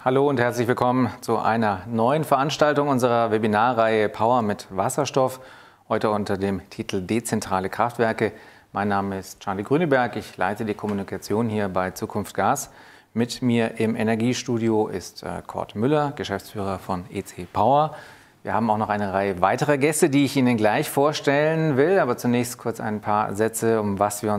Hallo und herzlich willkommen zu einer neuen Veranstaltung unserer Webinarreihe Power mit Wasserstoff. Heute unter dem Titel Dezentrale Kraftwerke. Mein Name ist Charlie Grüneberg, ich leite die Kommunikation hier bei Zukunft Gas. Mit mir im Energiestudio ist Kurt Müller, Geschäftsführer von EC Power. Wir haben auch noch eine Reihe weiterer Gäste, die ich Ihnen gleich vorstellen will. Aber zunächst kurz ein paar Sätze, was wir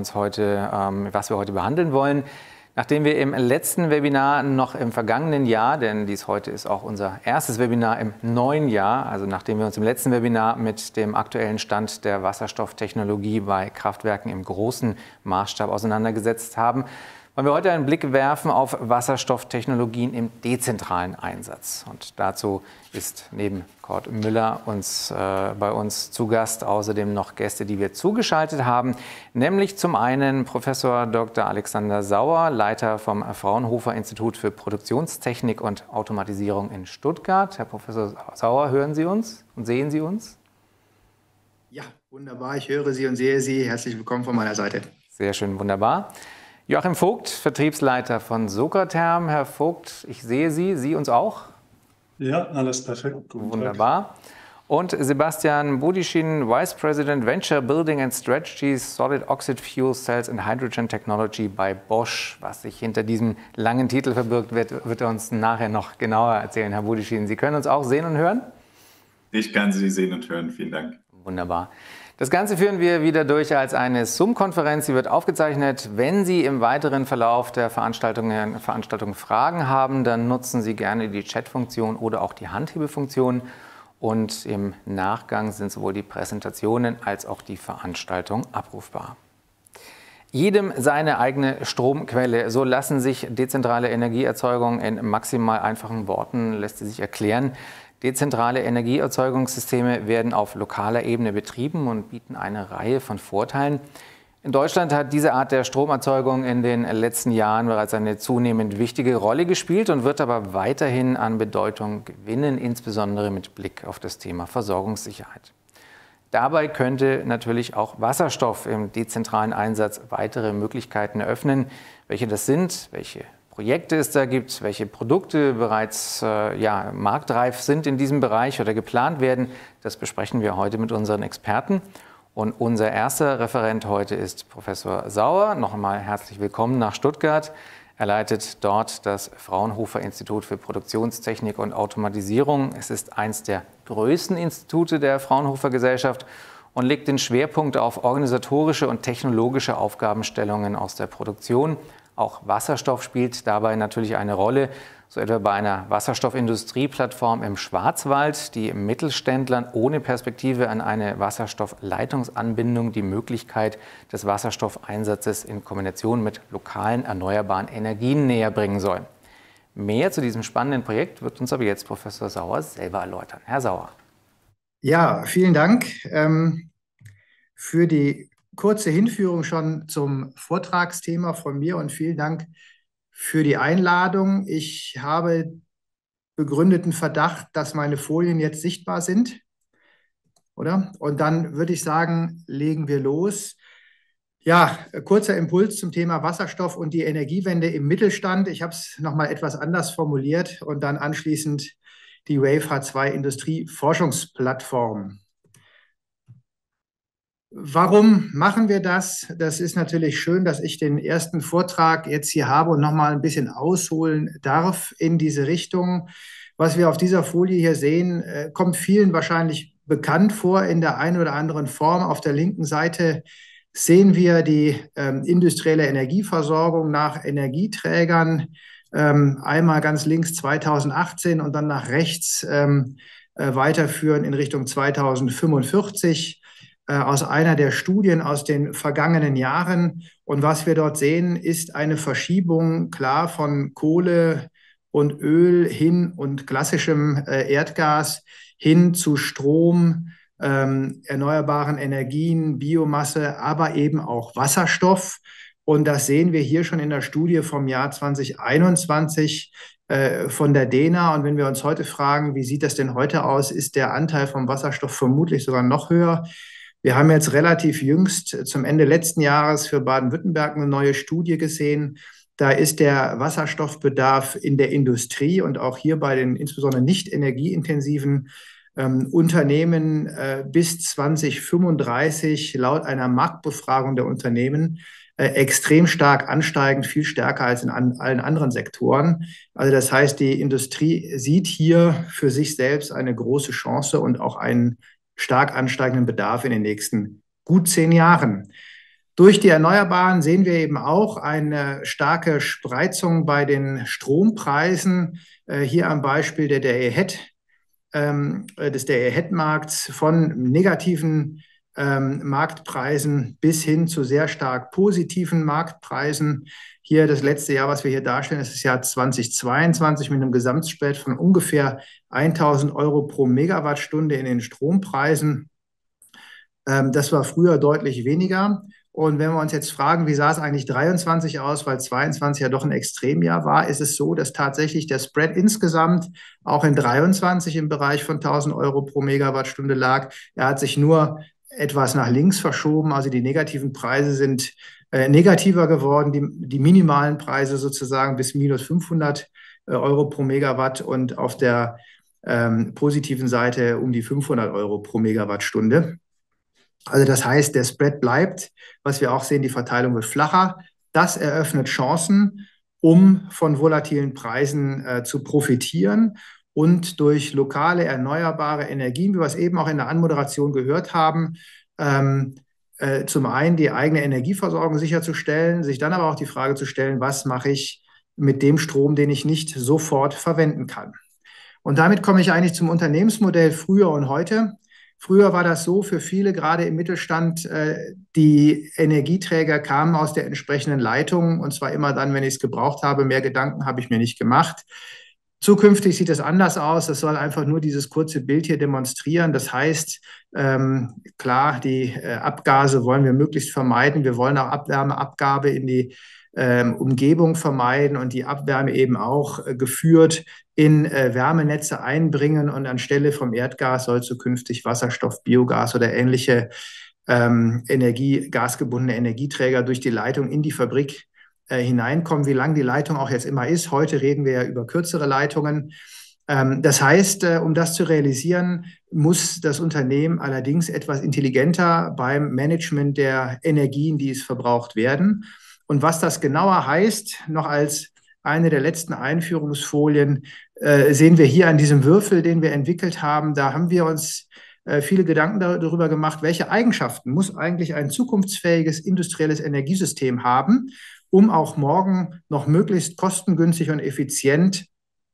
heute behandeln wollen. Nachdem wir im letzten Webinar noch im vergangenen Jahr, denn dies heute ist auch unser erstes Webinar im neuen Jahr, also nachdem wir uns im letzten Webinar mit dem aktuellen Stand der Wasserstofftechnologie bei Kraftwerken im großen Maßstab auseinandergesetzt haben, wollen wir heute einen Blick werfen auf Wasserstofftechnologien im dezentralen Einsatz. Und dazu ist neben Kurt Müller bei uns zu Gast außerdem noch Gäste, die wir zugeschaltet haben, nämlich zum einen Professor Dr. Alexander Sauer, Leiter vom Fraunhofer Institut für Produktionstechnik und Automatisierung in Stuttgart. Herr Professor Sauer, hören Sie uns und sehen Sie uns? Ja, wunderbar. Ich höre Sie und sehe Sie. Herzlich willkommen von meiner Seite. Sehr schön, wunderbar. Joachim Vogt, Vertriebsleiter von Socatherm. Herr Vogt, ich sehe Sie, Sie uns auch? Ja, alles perfekt. Guten Wunderbar. Tag. Und Sebastian Budischin, Vice President Venture Building and Strategies, Solid Oxide Fuel Cells and Hydrogen Technology bei Bosch. Was sich hinter diesem langen Titel verbirgt, wird er uns nachher noch genauer erzählen, Herr Budischin. Sie können uns auch sehen und hören? Ich kann Sie sehen und hören. Vielen Dank. Wunderbar. Das Ganze führen wir wieder durch als eine Zoom-Konferenz. Sie wird aufgezeichnet. Wenn Sie im weiteren Verlauf der Veranstaltung Fragen haben, dann nutzen Sie gerne die Chat-Funktion oder auch die Handhebefunktion. Und im Nachgang sind sowohl die Präsentationen als auch die Veranstaltung abrufbar. Jedem seine eigene Stromquelle. So lassen sich dezentrale Energieerzeugung in maximal einfachen Worten lässt sie sich erklären. Dezentrale Energieerzeugungssysteme werden auf lokaler Ebene betrieben und bieten eine Reihe von Vorteilen. In Deutschland hat diese Art der Stromerzeugung in den letzten Jahren bereits eine zunehmend wichtige Rolle gespielt und wird aber weiterhin an Bedeutung gewinnen, insbesondere mit Blick auf das Thema Versorgungssicherheit. Dabei könnte natürlich auch Wasserstoff im dezentralen Einsatz weitere Möglichkeiten eröffnen. Welche das sind, welche Projekte es da gibt, welche Produkte bereits marktreif sind in diesem Bereich oder geplant werden, das besprechen wir heute mit unseren Experten. Und unser erster Referent heute ist Professor Sauer. Noch einmal herzlich willkommen nach Stuttgart. Er leitet dort das Fraunhofer Institut für Produktionstechnik und Automatisierung. Es ist eines der größten Institute der Fraunhofer Gesellschaft und legt den Schwerpunkt auf organisatorische und technologische Aufgabenstellungen aus der Produktion. Auch Wasserstoff spielt dabei natürlich eine Rolle, so etwa bei einer Wasserstoffindustrieplattform im Schwarzwald, die Mittelständlern ohne Perspektive an eine Wasserstoffleitungsanbindung die Möglichkeit des Wasserstoffeinsatzes in Kombination mit lokalen erneuerbaren Energien näher bringen soll. Mehr zu diesem spannenden Projekt wird uns aber jetzt Professor Sauer selber erläutern. Herr Sauer. Ja, vielen Dank für die kurze Hinführung schon zum Vortragsthema von mir und vielen Dank für die Einladung. Ich habe begründeten Verdacht, dass meine Folien jetzt sichtbar sind, oder? Und dann würde ich sagen, legen wir los. Ja, kurzer Impuls zum Thema Wasserstoff und die Energiewende im Mittelstand. Ich habe es nochmal etwas anders formuliert und dann anschließend die Wave H2 Industrieforschungsplattform. Warum machen wir das? Das ist natürlich schön, dass ich den ersten Vortrag jetzt hier habe und nochmal ein bisschen ausholen darf in diese Richtung. Was wir auf dieser Folie hier sehen, kommt vielen wahrscheinlich bekannt vor in der einen oder anderen Form. Auf der linken Seite sehen wir die industrielle Energieversorgung nach Energieträgern. Einmal ganz links 2018 und dann nach rechts weiterführen in Richtung 2045. Aus einer der Studien aus den vergangenen Jahren. Und was wir dort sehen, ist eine Verschiebung, klar, von Kohle und Öl hin und klassischem Erdgas hin zu Strom, erneuerbaren Energien, Biomasse, aber eben auch Wasserstoff. Und das sehen wir hier schon in der Studie vom Jahr 2021 von der DENA. Und wenn wir uns heute fragen, wie sieht das denn heute aus, ist der Anteil vom Wasserstoff vermutlich sogar noch höher. Wir haben jetzt relativ jüngst zum Ende letzten Jahres für Baden-Württemberg eine neue Studie gesehen, Da ist der Wasserstoffbedarf in der Industrie und auch hier bei den insbesondere nicht energieintensiven Unternehmen bis 2035 laut einer Marktbefragung der Unternehmen extrem stark ansteigend, viel stärker als in allen anderen Sektoren. Also das heißt, die Industrie sieht hier für sich selbst eine große Chance und auch einen stark ansteigenden Bedarf in den nächsten gut 10 Jahren. Durch die Erneuerbaren sehen wir eben auch eine starke Spreizung bei den Strompreisen. Hier am Beispiel des Day-Ahead-Markts von negativen Marktpreisen bis hin zu sehr stark positiven Marktpreisen. Hier das letzte Jahr, was wir hier darstellen, ist das Jahr 2022 mit einem Gesamtspread von ungefähr 1.000 Euro pro Megawattstunde in den Strompreisen. Das war früher deutlich weniger. Und wenn wir uns jetzt fragen, wie sah es eigentlich 23 aus, weil 22 ja doch ein Extremjahr war, ist es so, dass tatsächlich der Spread insgesamt auch in 23 im Bereich von 1.000 Euro pro Megawattstunde lag. Er hat sich nur etwas nach links verschoben, also die negativen Preise sind negativer geworden, die minimalen Preise sozusagen bis minus 500 Euro pro Megawatt und auf der positiven Seite um die 500 Euro pro Megawattstunde. Also das heißt, der Spread bleibt, was wir auch sehen, die Verteilung wird flacher. Das eröffnet Chancen, um von volatilen Preisen zu profitieren und durch lokale erneuerbare Energien, wie wir es eben auch in der Anmoderation gehört haben, zum einen die eigene Energieversorgung sicherzustellen, sich dann aber auch die Frage zu stellen, was mache ich mit dem Strom, den ich nicht sofort verwenden kann. Und damit komme ich eigentlich zum Unternehmensmodell früher und heute. Früher war das so für viele, gerade im Mittelstand, die Energieträger kamen aus der entsprechenden Leitung und zwar immer dann, wenn ich es gebraucht habe. Mehr Gedanken habe ich mir nicht gemacht. Zukünftig sieht es anders aus. Das soll einfach nur dieses kurze Bild hier demonstrieren. Das heißt, klar, die Abgase wollen wir möglichst vermeiden. Wir wollen auch Abwärmeabgabe in die Umgebung vermeiden und die Abwärme eben auch geführt in Wärmenetze einbringen und anstelle vom Erdgas soll zukünftig Wasserstoff, Biogas oder ähnliche gasgebundene Energieträger durch die Leitung in die Fabrik hineinkommen, wie lang die Leitung auch jetzt immer ist. Heute reden wir ja über kürzere Leitungen. Das heißt, um das zu realisieren, muss das Unternehmen allerdings etwas intelligenter beim Management der Energien, die es verbraucht werden. Und was das genauer heißt, noch als eine der letzten Einführungsfolien, sehen wir hier an diesem Würfel, den wir entwickelt haben. Da haben wir uns viele Gedanken darüber gemacht, welche Eigenschaften muss eigentlich ein zukunftsfähiges industrielles Energiesystem haben, um auch morgen noch möglichst kostengünstig und effizient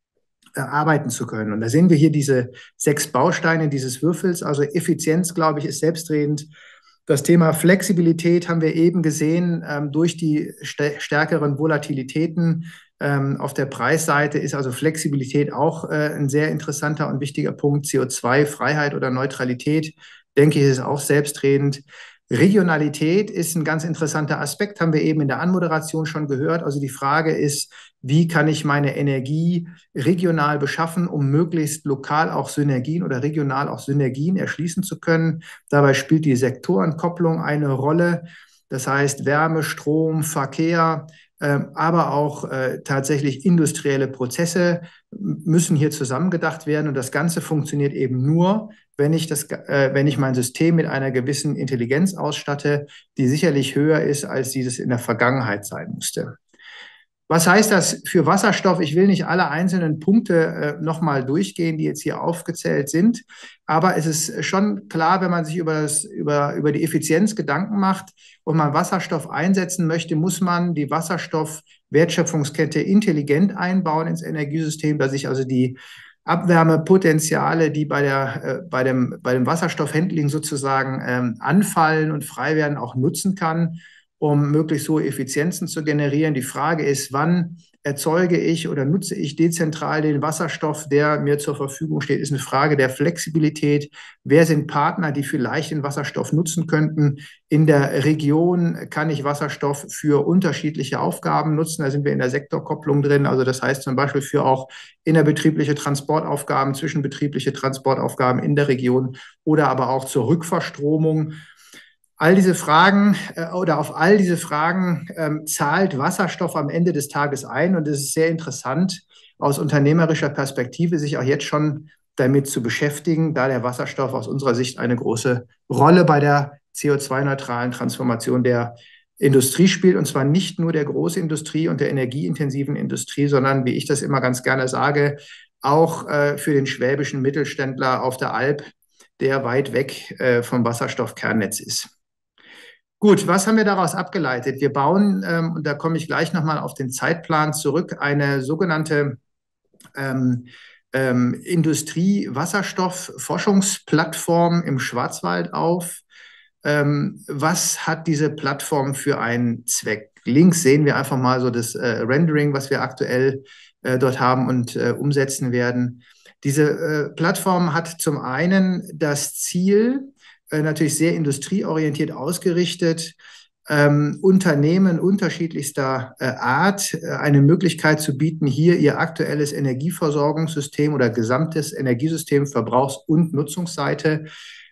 arbeiten zu können. Und da sehen wir hier diese 6 Bausteine dieses Würfels. Also Effizienz, glaube ich, ist selbstredend. Das Thema Flexibilität haben wir eben gesehen, durch die stärkeren Volatilitäten auf der Preisseite ist also Flexibilität auch ein sehr interessanter und wichtiger Punkt. CO2-Freiheit oder Neutralität, denke ich, ist auch selbstredend. Regionalität ist ein ganz interessanter Aspekt, haben wir eben in der Anmoderation schon gehört. Also die Frage ist, wie kann ich meine Energie regional beschaffen, um möglichst lokal auch Synergien oder regional auch Synergien erschließen zu können. Dabei spielt die Sektorenkopplung eine Rolle. Das heißt Wärme, Strom, Verkehr, aber auch tatsächlich industrielle Prozesse müssen hier zusammengedacht werden. Und das Ganze funktioniert eben nur, wenn ich mein System mit einer gewissen Intelligenz ausstatte, die sicherlich höher ist, als dieses in der Vergangenheit sein musste. Was heißt das für Wasserstoff? Ich will nicht alle einzelnen Punkte nochmal durchgehen, die jetzt hier aufgezählt sind. Aber es ist schon klar, wenn man sich über die Effizienz Gedanken macht und man Wasserstoff einsetzen möchte, muss man die Wasserstoffwertschöpfungskette intelligent einbauen ins Energiesystem, dass ich also die Abwärmepotenziale, die bei dem Wasserstoffhandling sozusagen anfallen und frei werden, auch nutzen kann, um möglichst hohe Effizienzen zu generieren. Die Frage ist, wann erzeuge ich oder nutze ich dezentral den Wasserstoff, der mir zur Verfügung steht, ist eine Frage der Flexibilität. Wer sind Partner, die vielleicht den Wasserstoff nutzen könnten? In der Region kann ich Wasserstoff für unterschiedliche Aufgaben nutzen. Da sind wir in der Sektorkopplung drin. Also das heißt zum Beispiel für auch innerbetriebliche Transportaufgaben, zwischenbetriebliche Transportaufgaben in der Region oder aber auch zur Rückverstromung. All diese Fragen oder auf all diese Fragen zahlt Wasserstoff am Ende des Tages ein. Und es ist sehr interessant, aus unternehmerischer Perspektive sich auch jetzt schon damit zu beschäftigen, da der Wasserstoff aus unserer Sicht eine große Rolle bei der CO2-neutralen Transformation der Industrie spielt. Und zwar nicht nur der Großindustrie und der energieintensiven Industrie, sondern, wie ich das immer ganz gerne sage, auch für den schwäbischen Mittelständler auf der Alp, der weit weg vom Wasserstoffkernnetz ist. Gut, was haben wir daraus abgeleitet? Wir bauen, und da komme ich gleich nochmal auf den Zeitplan zurück, eine sogenannte Industrie-Wasserstoff-Forschungsplattform im Schwarzwald auf. Was hat diese Plattform für einen Zweck? Links sehen wir einfach mal so das Rendering, was wir aktuell dort haben und umsetzen werden. Diese Plattform hat zum einen das Ziel, natürlich sehr industrieorientiert ausgerichtet, Unternehmen unterschiedlichster Art eine Möglichkeit zu bieten, hier ihr aktuelles Energieversorgungssystem oder gesamtes Energiesystem, Verbrauchs- und Nutzungsseite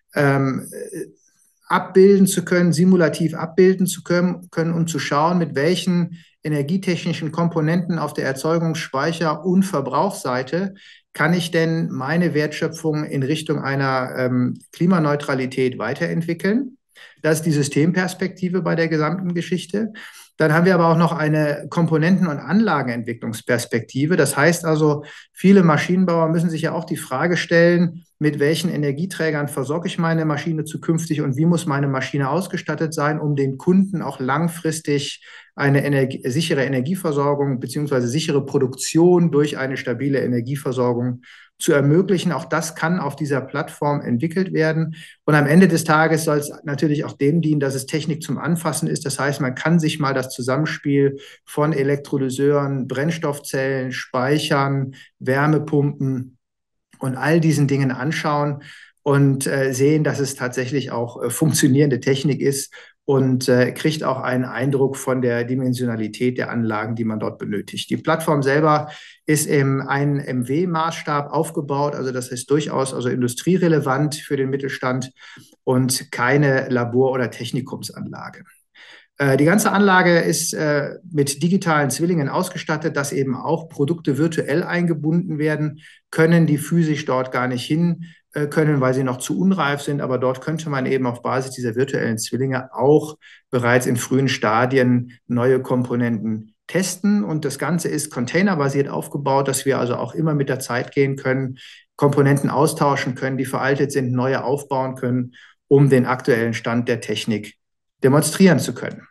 abbilden zu können, simulativ abbilden zu können, um zu schauen, mit welchen energietechnischen Komponenten auf der Erzeugungs-, Speicher- und Verbrauchsseite kann ich denn meine Wertschöpfung in Richtung einer Klimaneutralität weiterentwickeln. Das ist die Systemperspektive bei der gesamten Geschichte. Dann haben wir aber auch noch eine Komponenten- und Anlagenentwicklungsperspektive. Das heißt also, viele Maschinenbauer müssen sich ja auch die Frage stellen, mit welchen Energieträgern versorge ich meine Maschine zukünftig und wie muss meine Maschine ausgestattet sein, um den Kunden auch langfristig eine sichere Energieversorgung bzw. sichere Produktion durch eine stabile Energieversorgung zu ermöglichen. Auch das kann auf dieser Plattform entwickelt werden. Und am Ende des Tages soll es natürlich auch dem dienen, dass es Technik zum Anfassen ist. Das heißt, man kann sich mal das Zusammenspiel von Elektrolyseuren, Brennstoffzellen, Speichern, Wärmepumpen und all diesen Dingen anschauen und sehen, dass es tatsächlich auch funktionierende Technik ist und kriegt auch einen Eindruck von der Dimensionalität der Anlagen, die man dort benötigt. Die Plattform selber ist im 1 MW-Maßstab aufgebaut, also das ist durchaus also industrierelevant für den Mittelstand und keine Labor- oder Technikumsanlage. Die ganze Anlage ist mit digitalen Zwillingen ausgestattet, dass eben auch Produkte virtuell eingebunden werden können, die physisch dort gar nicht hin können, weil sie noch zu unreif sind. Aber dort könnte man eben auf Basis dieser virtuellen Zwillinge auch bereits in frühen Stadien neue Komponenten testen. Und das Ganze ist containerbasiert aufgebaut, dass wir also auch immer mit der Zeit gehen können, Komponenten austauschen können, die veraltet sind, neue aufbauen können, um den aktuellen Stand der Technik demonstrieren zu können.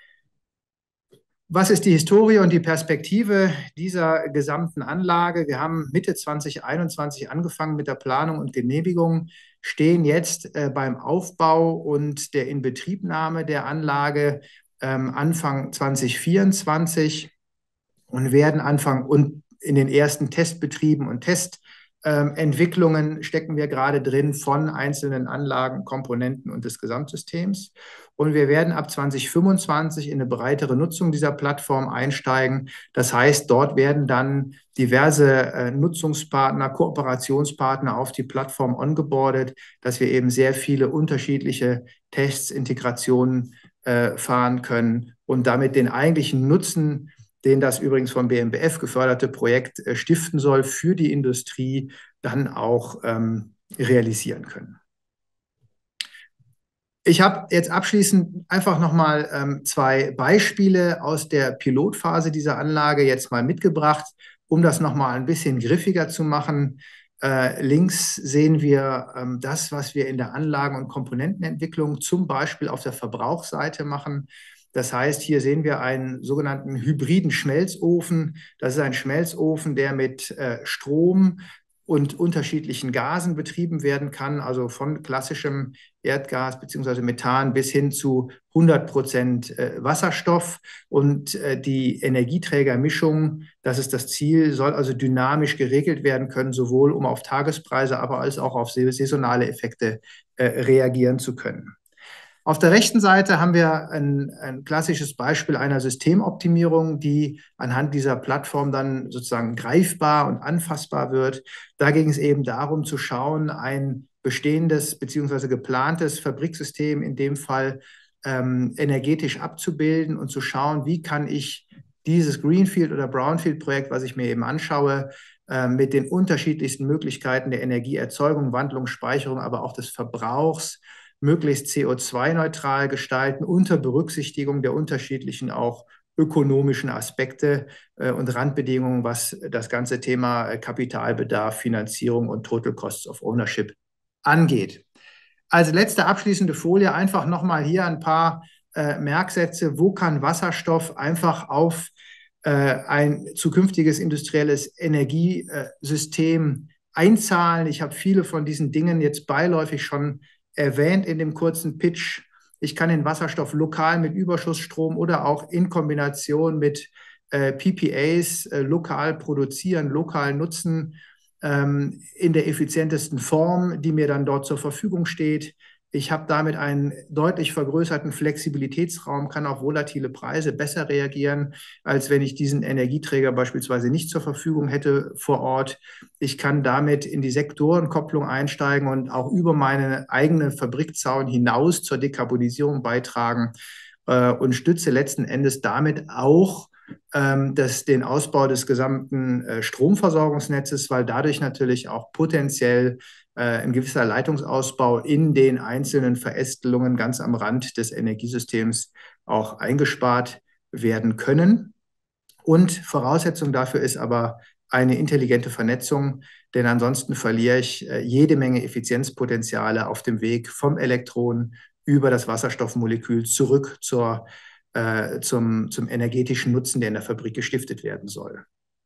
Was ist die Historie und die Perspektive dieser gesamten Anlage? Wir haben Mitte 2021 angefangen mit der Planung und Genehmigung, stehen jetzt beim Aufbau und der Inbetriebnahme der Anlage Anfang 2024 und werden Anfang und in den ersten Testbetrieben und Testentwicklungen stecken wir gerade drin von einzelnen Anlagen, Komponenten und des Gesamtsystems. Und wir werden ab 2025 in eine breitere Nutzung dieser Plattform einsteigen. Das heißt, dort werden dann diverse Nutzungspartner, Kooperationspartner auf die Plattform ongeboardet, dass wir eben sehr viele unterschiedliche Tests, Integrationen fahren können und damit den eigentlichen Nutzen, den das übrigens vom BMBF geförderte Projekt stiften soll, für die Industrie dann auch realisieren können. Ich habe jetzt abschließend einfach nochmal zwei Beispiele aus der Pilotphase dieser Anlage jetzt mal mitgebracht, um das nochmal ein bisschen griffiger zu machen. Links sehen wir das, was wir in der Anlagen- und Komponentenentwicklung zum Beispiel auf der Verbrauchsseite machen. Das heißt, hier sehen wir einen sogenannten hybriden Schmelzofen. Das ist ein Schmelzofen, der mit Strom und unterschiedlichen Gasen betrieben werden kann, also von klassischem Erdgas bzw. Methan bis hin zu 100% Wasserstoff. Und die Energieträgermischung, das ist das Ziel, soll also dynamisch geregelt werden können, sowohl um auf Tagespreise, aber als auch auf saisonale Effekte reagieren zu können. Auf der rechten Seite haben wir ein klassisches Beispiel einer Systemoptimierung, die anhand dieser Plattform dann sozusagen greifbar und anfassbar wird. Da ging es eben darum zu schauen, ein bestehendes bzw. geplantes Fabriksystem in dem Fall energetisch abzubilden und zu schauen, wie kann ich dieses Greenfield- oder Brownfield-Projekt, was ich mir eben anschaue, mit den unterschiedlichsten Möglichkeiten der Energieerzeugung, Wandlung, Speicherung, aber auch des Verbrauchs möglichst CO2-neutral gestalten, unter Berücksichtigung der unterschiedlichen auch ökonomischen Aspekte und Randbedingungen, was das ganze Thema Kapitalbedarf, Finanzierung und Total Costs of Ownership angeht. Als letzte abschließende Folie einfach nochmal hier ein paar Merksätze. Wo kann Wasserstoff einfach auf ein zukünftiges industrielles Energiesystem einzahlen? Ich habe viele von diesen Dingen jetzt beiläufig schon erwähnt in dem kurzen Pitch. Ich kann den Wasserstoff lokal mit Überschussstrom oder auch in Kombination mit PPAs lokal produzieren, lokal nutzen, in der effizientesten Form, die mir dann dort zur Verfügung steht. Ich habe damit einen deutlich vergrößerten Flexibilitätsraum, kann auf volatile Preise besser reagieren, als wenn ich diesen Energieträger beispielsweise nicht zur Verfügung hätte vor Ort. Ich kann damit in die Sektorenkopplung einsteigen und auch über meinen eigenen Fabrikzaun hinaus zur Dekarbonisierung beitragen und stütze letzten Endes damit auch den Ausbau des gesamten Stromversorgungsnetzes, weil dadurch natürlich auch potenziell ein gewisser Leitungsausbau in den einzelnen Verästelungen ganz am Rand des Energiesystems auch eingespart werden können. Und Voraussetzung dafür ist aber eine intelligente Vernetzung, denn ansonsten verliere ich jede Menge Effizienzpotenziale auf dem Weg vom Elektron über das Wasserstoffmolekül zurück zum energetischen Nutzen, der in der Fabrik gestiftet werden soll.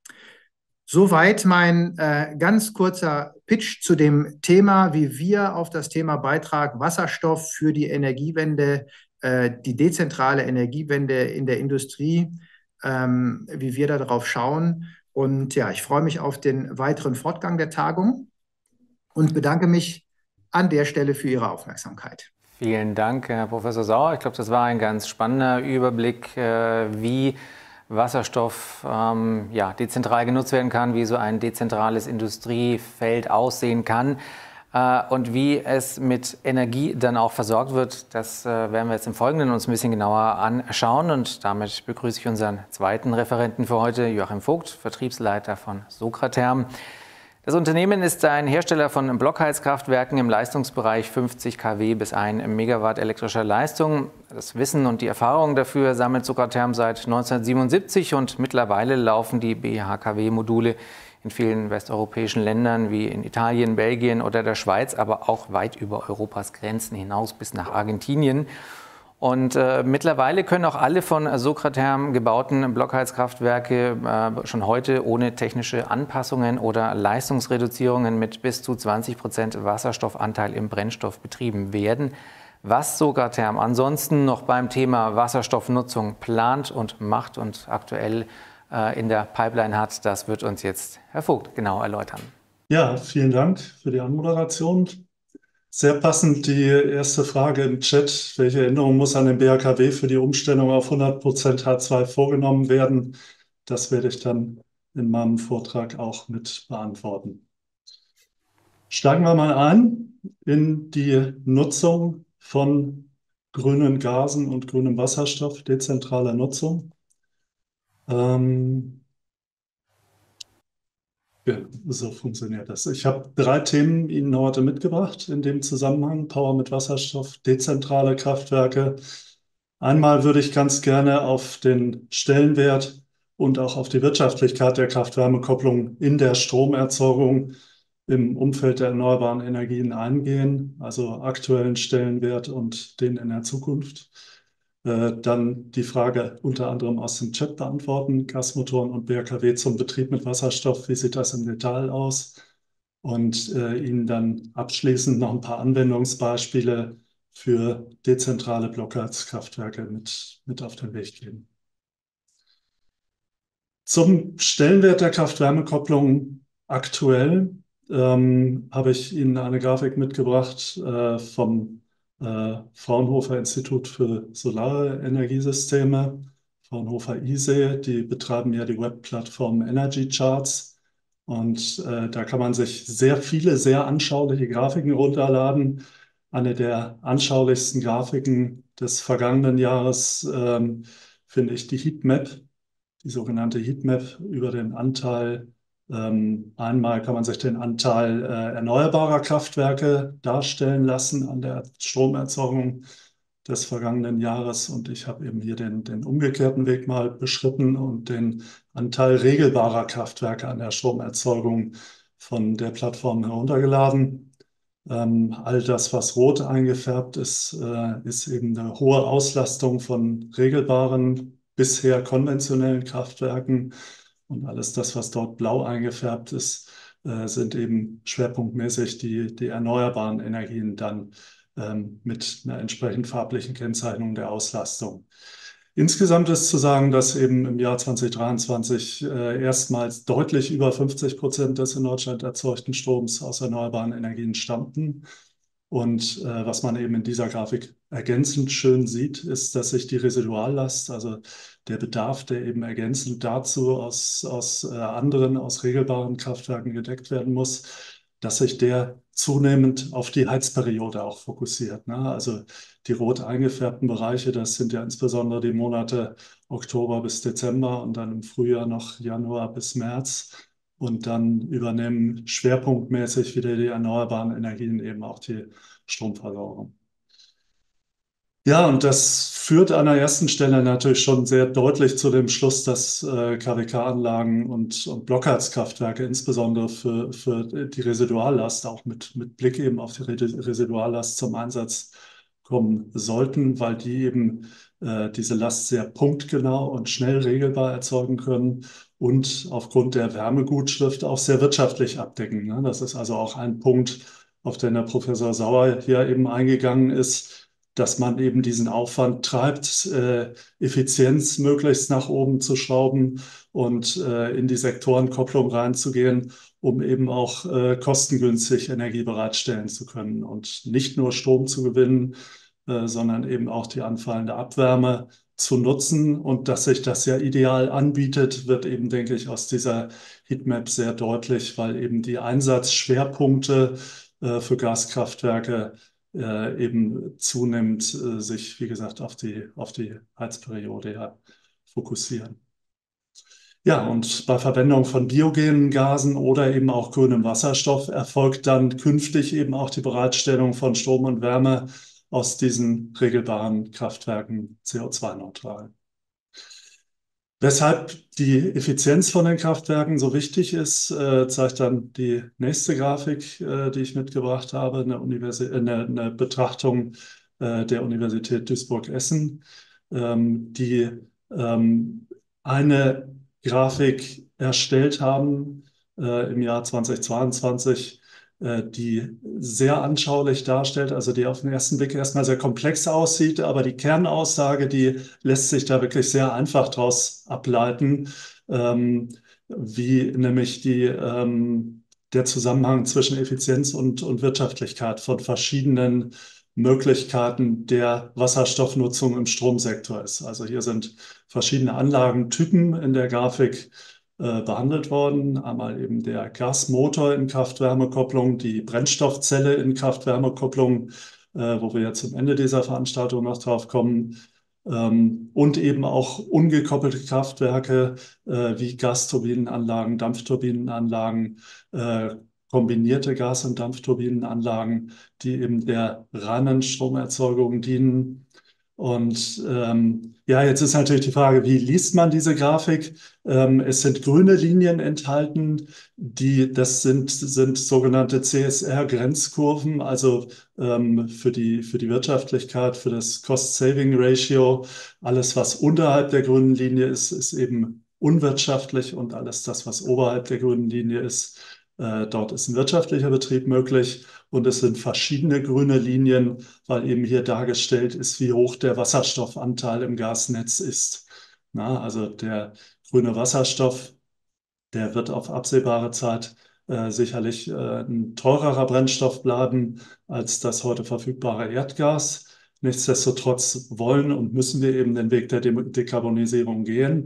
Soweit mein ganz kurzer Pitch zu dem Thema, wie wir auf das Thema Beitrag Wasserstoff für die Energiewende, die dezentrale Energiewende in der Industrie, wie wir darauf schauen. Und ja, ich freue mich auf den weiteren Fortgang der Tagung und bedanke mich an der Stelle für Ihre Aufmerksamkeit. Vielen Dank, Herr Professor Sauer. Ich glaube, das war ein ganz spannender Überblick, wie Wasserstoff dezentral genutzt werden kann, wie so ein dezentrales Industriefeld aussehen kann und wie es mit Energie dann auch versorgt wird. Das werden wir jetzt im Folgenden uns ein bisschen genauer anschauen. Und damit begrüße ich unseren zweiten Referenten für heute, Joachim Vogt, Vertriebsleiter von Socratherm. Das Unternehmen ist ein Hersteller von Blockheizkraftwerken im Leistungsbereich 50 kW bis 1 Megawatt elektrischer Leistung. Das Wissen und die Erfahrung dafür sammelt Socratherm seit 1977 und mittlerweile laufen die BHKW-Module in vielen westeuropäischen Ländern wie in Italien, Belgien oder der Schweiz, aber auch weit über Europas Grenzen hinaus bis nach Argentinien. Und mittlerweile können auch alle von Socratherm gebauten Blockheizkraftwerke schon heute ohne technische Anpassungen oder Leistungsreduzierungen mit bis zu 20% Wasserstoffanteil im Brennstoff betrieben werden. Was Socratherm ansonsten noch beim Thema Wasserstoffnutzung plant und macht und aktuell in der Pipeline hat, das wird uns jetzt Herr Vogt genau erläutern. Ja, vielen Dank für die Anmoderation. Sehr passend die erste Frage im Chat. Welche Änderung muss an den BHKW für die Umstellung auf 100% H2 vorgenommen werden? Das werde ich dann in meinem Vortrag auch mit beantworten. Steigen wir mal ein in die Nutzung von grünen Gasen und grünem Wasserstoff, dezentrale Nutzung. Ja, so funktioniert das. Ich habe 3 Themen Ihnen heute mitgebracht in dem Zusammenhang. Power mit Wasserstoff, dezentrale Kraftwerke. Einmal würde ich ganz gerne auf den Stellenwert und auch auf die Wirtschaftlichkeit der Kraft-Wärme-Kopplung in der Stromerzeugung im Umfeld der erneuerbaren Energien eingehen, also aktuellen Stellenwert und den in der Zukunft. Dann die Frage unter anderem aus dem Chat beantworten, Gasmotoren und BHKW zum Betrieb mit Wasserstoff, wie sieht das im Detail aus? Und Ihnen dann abschließend noch ein paar Anwendungsbeispiele für dezentrale Blockheizkraftwerke mit auf den Weg geben. Zum Stellenwert der Kraft-Wärme-Kopplung aktuell habe ich Ihnen eine Grafik mitgebracht vom Fraunhofer Institut für Solare Energiesysteme, Fraunhofer ISE, die betreiben ja die Webplattform Energy Charts. Und da kann man sich sehr viele, sehr anschauliche Grafiken runterladen. Eine der anschaulichsten Grafiken des vergangenen Jahres finde ich die Heatmap, die sogenannte Heatmap über den Anteil. Einmal kann man sich den Anteil erneuerbarer Kraftwerke darstellen lassen an der Stromerzeugung des vergangenen Jahres. Und ich habe eben hier den umgekehrten Weg mal beschritten und den Anteil regelbarer Kraftwerke an der Stromerzeugung von der Plattform heruntergeladen. All das, was rot eingefärbt ist, ist eben eine hohe Auslastung von regelbaren, bisher konventionellen Kraftwerken. Und alles das, was dort blau eingefärbt ist, sind eben schwerpunktmäßig die erneuerbaren Energien dann mit einer entsprechend farblichen Kennzeichnung der Auslastung. Insgesamt ist zu sagen, dass eben im Jahr 2023 erstmals deutlich über 50% des in Deutschland erzeugten Stroms aus erneuerbaren Energien stammten. Und was man eben in dieser Grafik ergänzend schön sieht, ist, dass sich die Residuallast, also der Bedarf, der eben ergänzend dazu aus regelbaren Kraftwerken gedeckt werden muss, dass sich der zunehmend auf die Heizperiode auch fokussiert. Ne? Also die rot eingefärbten Bereiche, das sind ja insbesondere die Monate Oktober bis Dezember und dann im Frühjahr noch Januar bis März. Und dann übernehmen schwerpunktmäßig wieder die erneuerbaren Energien eben auch die Stromversorgung. Ja, und das führt an der ersten Stelle natürlich schon sehr deutlich zu dem Schluss, dass KWK-Anlagen und Blockheizkraftwerke insbesondere für die Residuallast, auch mit Blick eben auf die Residuallast zum Einsatz kommen sollten, weil die eben diese Last sehr punktgenau und schnell regelbar erzeugen können und aufgrund der Wärmegutschrift auch sehr wirtschaftlich abdecken. Ne? Das ist also auch ein Punkt, auf den der Professor Sauer hier eben eingegangen ist, dass man eben diesen Aufwand treibt, Effizienz möglichst nach oben zu schrauben und in die Sektorenkopplung reinzugehen, um eben auch kostengünstig Energie bereitstellen zu können und nicht nur Strom zu gewinnen, sondern eben auch die anfallende Abwärme zu nutzen. Und dass sich das ja ideal anbietet, wird eben, denke ich, aus dieser Heatmap sehr deutlich, weil eben die Einsatzschwerpunkte für Gaskraftwerke eben zunehmend sich, wie gesagt, auf die Heizperiode ja fokussieren. Ja, und bei Verwendung von biogenen Gasen oder eben auch grünem Wasserstoff erfolgt dann künftig eben auch die Bereitstellung von Strom und Wärme aus diesen regelbaren Kraftwerken CO2-neutral. Weshalb die Effizienz von den Kraftwerken so wichtig ist, zeigt dann die nächste Grafik, die ich mitgebracht habe, eine Betrachtung der Universität Duisburg-Essen, die eine Grafik erstellt haben im Jahr 2022, die sehr anschaulich darstellt, also die auf den ersten Blick erstmal sehr komplex aussieht, aber die Kernaussage, die lässt sich da wirklich sehr einfach daraus ableiten, wie nämlich der Zusammenhang zwischen Effizienz und Wirtschaftlichkeit von verschiedenen Möglichkeiten der Wasserstoffnutzung im Stromsektor ist. Also hier sind verschiedene Anlagentypen in der Grafik behandelt worden. Einmal eben der Gasmotor in Kraft-Wärme-Kopplung, die Brennstoffzelle in Kraft-Wärme-Kopplung, wo wir ja zum Ende dieser Veranstaltung noch drauf kommen. Und eben auch ungekoppelte Kraftwerke wie Gasturbinenanlagen, Dampfturbinenanlagen, kombinierte Gas- und Dampfturbinenanlagen, die eben der reinen Stromerzeugung dienen. Und ja, jetzt ist natürlich die Frage, wie liest man diese Grafik? Es sind grüne Linien enthalten, das sind sogenannte CSR-Grenzkurven, also für die Wirtschaftlichkeit, für das Cost-Saving-Ratio. Alles, was unterhalb der grünen Linie ist, ist eben unwirtschaftlich und alles das, was oberhalb der grünen Linie ist, dort ist ein wirtschaftlicher Betrieb möglich. Und es sind verschiedene grüne Linien, weil eben hier dargestellt ist, wie hoch der Wasserstoffanteil im Gasnetz ist. Na, also der grüne Wasserstoff, der wird auf absehbare Zeit sicherlich ein teurerer Brennstoff bleiben als das heute verfügbare Erdgas. Nichtsdestotrotz wollen und müssen wir eben den Weg der Dekarbonisierung gehen.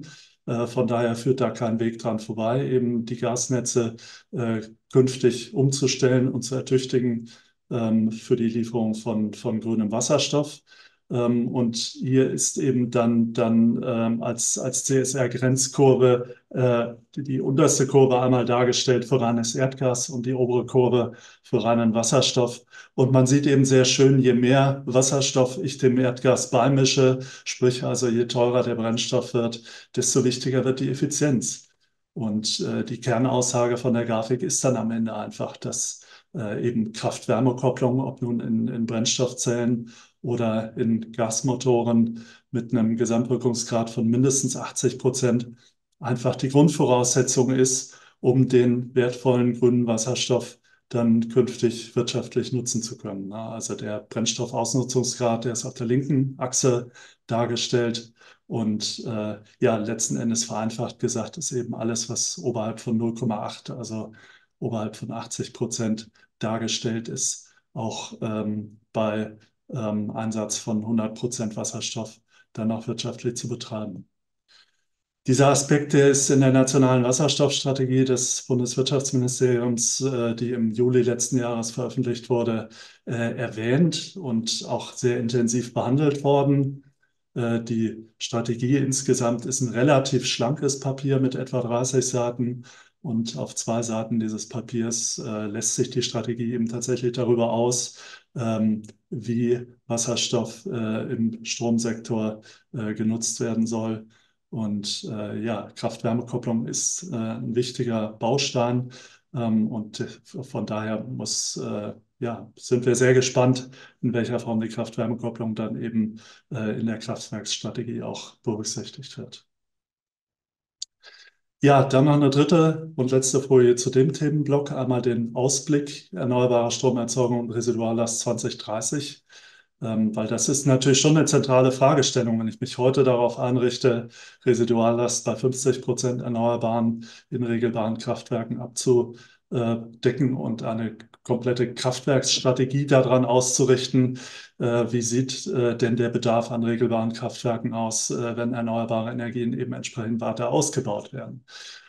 Von daher führt da kein Weg dran vorbei, eben die Gasnetze künftig umzustellen und zu ertüchtigen für die Lieferung von grünem Wasserstoff. Und hier ist eben dann als CSR-Grenzkurve die unterste Kurve einmal dargestellt für reines Erdgas und die obere Kurve für reinen Wasserstoff. Und man sieht eben sehr schön, je mehr Wasserstoff ich dem Erdgas beimische, sprich also je teurer der Brennstoff wird, desto wichtiger wird die Effizienz. Und die Kernaussage von der Grafik ist dann am Ende einfach, dass eben Kraft-Wärme-Kopplung, ob nun in Brennstoffzellen oder in Gasmotoren mit einem Gesamtwirkungsgrad von mindestens 80%, einfach die Grundvoraussetzung ist, um den wertvollen grünen Wasserstoff dann künftig wirtschaftlich nutzen zu können. Also der Brennstoffausnutzungsgrad, der ist auf der linken Achse dargestellt. Und ja, letzten Endes vereinfacht gesagt ist eben alles, was oberhalb von 0,8, also oberhalb von 80% dargestellt ist, auch bei Einsatz von 100% Wasserstoff dann auch wirtschaftlich zu betreiben. Dieser Aspekt, der ist in der nationalen Wasserstoffstrategie des Bundeswirtschaftsministeriums, die im Juli letzten Jahres veröffentlicht wurde, erwähnt und auch sehr intensiv behandelt worden. Die Strategie insgesamt ist ein relativ schlankes Papier mit etwa 30 Seiten. Und auf 2 Seiten dieses Papiers lässt sich die Strategie eben tatsächlich darüber aus, wie Wasserstoff im Stromsektor genutzt werden soll. Und ja, Kraft-Wärme-Kopplung ist ein wichtiger Baustein. Und von daher ja, sind wir sehr gespannt, in welcher Form die Kraft-Wärme-Kopplung dann eben in der Kraftwerksstrategie auch berücksichtigt wird. Ja, dann noch eine dritte und letzte Folie zu dem Themenblock. Einmal den Ausblick erneuerbarer Stromerzeugung und Residuallast 2030. Weil das ist natürlich schon eine zentrale Fragestellung. Wenn ich mich heute darauf einrichte, Residuallast bei 50% Erneuerbaren in regelbaren Kraftwerken abzudecken und eine komplette Kraftwerksstrategie daran auszurichten, wie sieht denn der Bedarf an regelbaren Kraftwerken aus, wenn erneuerbare Energien eben entsprechend weiter ausgebaut werden?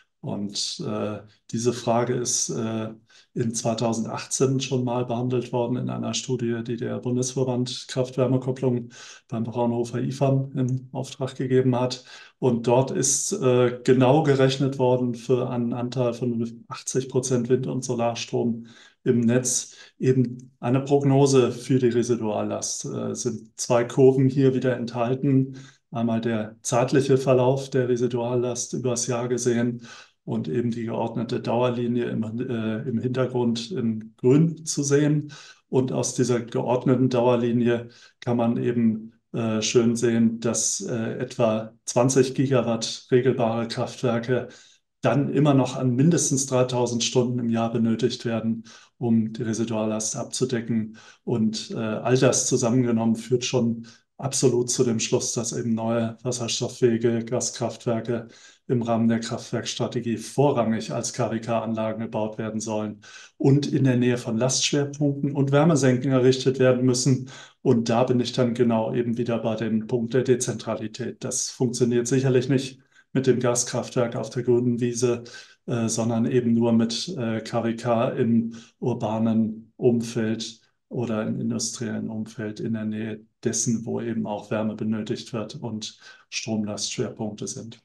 Und diese Frage ist in 2018 schon mal behandelt worden in einer Studie, die der Bundesverband Kraft-Wärme-Kopplung beim Fraunhofer IFAM in Auftrag gegeben hat. Und dort ist genau gerechnet worden für einen Anteil von 80% Wind- und Solarstrom im Netz. Eben eine Prognose für die Residuallast. Sind 2 Kurven hier wieder enthalten. Einmal der zeitliche Verlauf der Residuallast übers Jahr gesehen und eben die geordnete Dauerlinie im Hintergrund in grün zu sehen. Und aus dieser geordneten Dauerlinie kann man eben schön sehen, dass etwa 20 Gigawatt regelbare Kraftwerke dann immer noch an mindestens 3000 Stunden im Jahr benötigt werden, um die Residuallast abzudecken. Und all das zusammengenommen führt schon absolut zu dem Schluss, dass eben neue wasserstofffähige Gaskraftwerke im Rahmen der Kraftwerkstrategie vorrangig als KWK-Anlagen gebaut werden sollen und in der Nähe von Lastschwerpunkten und Wärmesenken errichtet werden müssen. Und da bin ich dann genau eben wieder bei dem Punkt der Dezentralität. Das funktioniert sicherlich nicht mit dem Gaskraftwerk auf der grünen Wiese, sondern eben nur mit KWK im urbanen Umfeld oder im industriellen Umfeld in der Nähe dessen, wo eben auch Wärme benötigt wird und Stromlastschwerpunkte sind.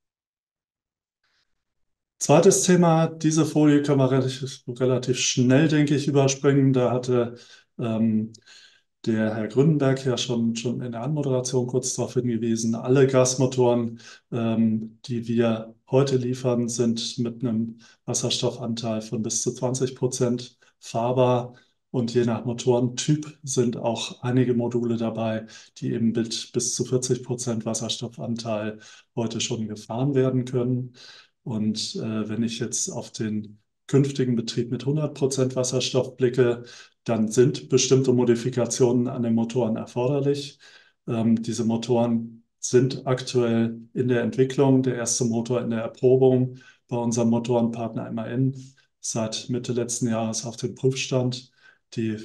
Zweites Thema, diese Folie können wir relativ schnell, denke ich, überspringen. Da hatte der Herr Grünenberg ja schon in der Anmoderation kurz darauf hingewiesen. Alle Gasmotoren, die wir heute liefern, sind mit einem Wasserstoffanteil von bis zu 20% fahrbar. Und je nach Motorentyp sind auch einige Module dabei, die eben mit bis zu 40% Wasserstoffanteil heute schon gefahren werden können. Und wenn ich jetzt auf den künftigen Betrieb mit 100% Wasserstoff blicke, dann sind bestimmte Modifikationen an den Motoren erforderlich. Diese Motoren sind aktuell in der Entwicklung, der erste Motor in der Erprobung bei unserem Motorenpartner MAN seit Mitte letzten Jahres auf dem Prüfstand. Die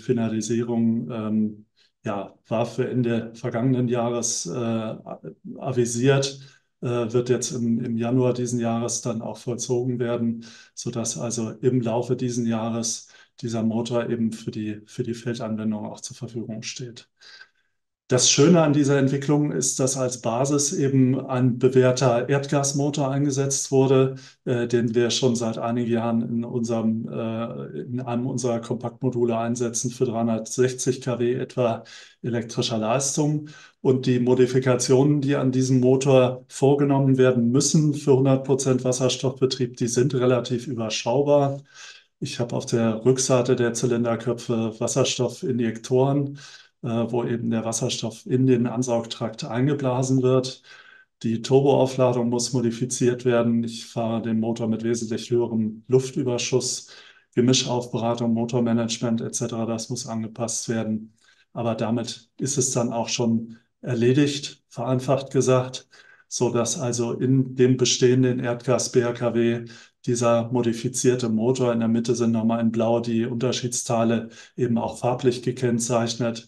Finalisierung ja, war für Ende vergangenen Jahres avisiert. wird jetzt im Januar diesen Jahres dann auch vollzogen werden, sodass also im Laufe diesen Jahres dieser Motor eben für die Feldanwendung auch zur Verfügung steht. Das Schöne an dieser Entwicklung ist, dass als Basis eben ein bewährter Erdgasmotor eingesetzt wurde, den wir schon seit einigen Jahren in einem unserer Kompaktmodule einsetzen für 360 kW etwa elektrischer Leistung. Und die Modifikationen, die an diesem Motor vorgenommen werden müssen für 100% Wasserstoffbetrieb, die sind relativ überschaubar. Ich habe auf der Rückseite der Zylinderköpfe Wasserstoffinjektoren, wo eben der Wasserstoff in den Ansaugtrakt eingeblasen wird. Die Turboaufladung muss modifiziert werden. Ich fahre den Motor mit wesentlich höherem Luftüberschuss, Gemischaufbereitung, Motormanagement etc. Das muss angepasst werden. Aber damit ist es dann auch schon erledigt, vereinfacht gesagt, sodass also in dem bestehenden Erdgas-BHKW dieser modifizierte Motor, in der Mitte sind nochmal in Blau die Unterschiedsteile eben auch farblich gekennzeichnet,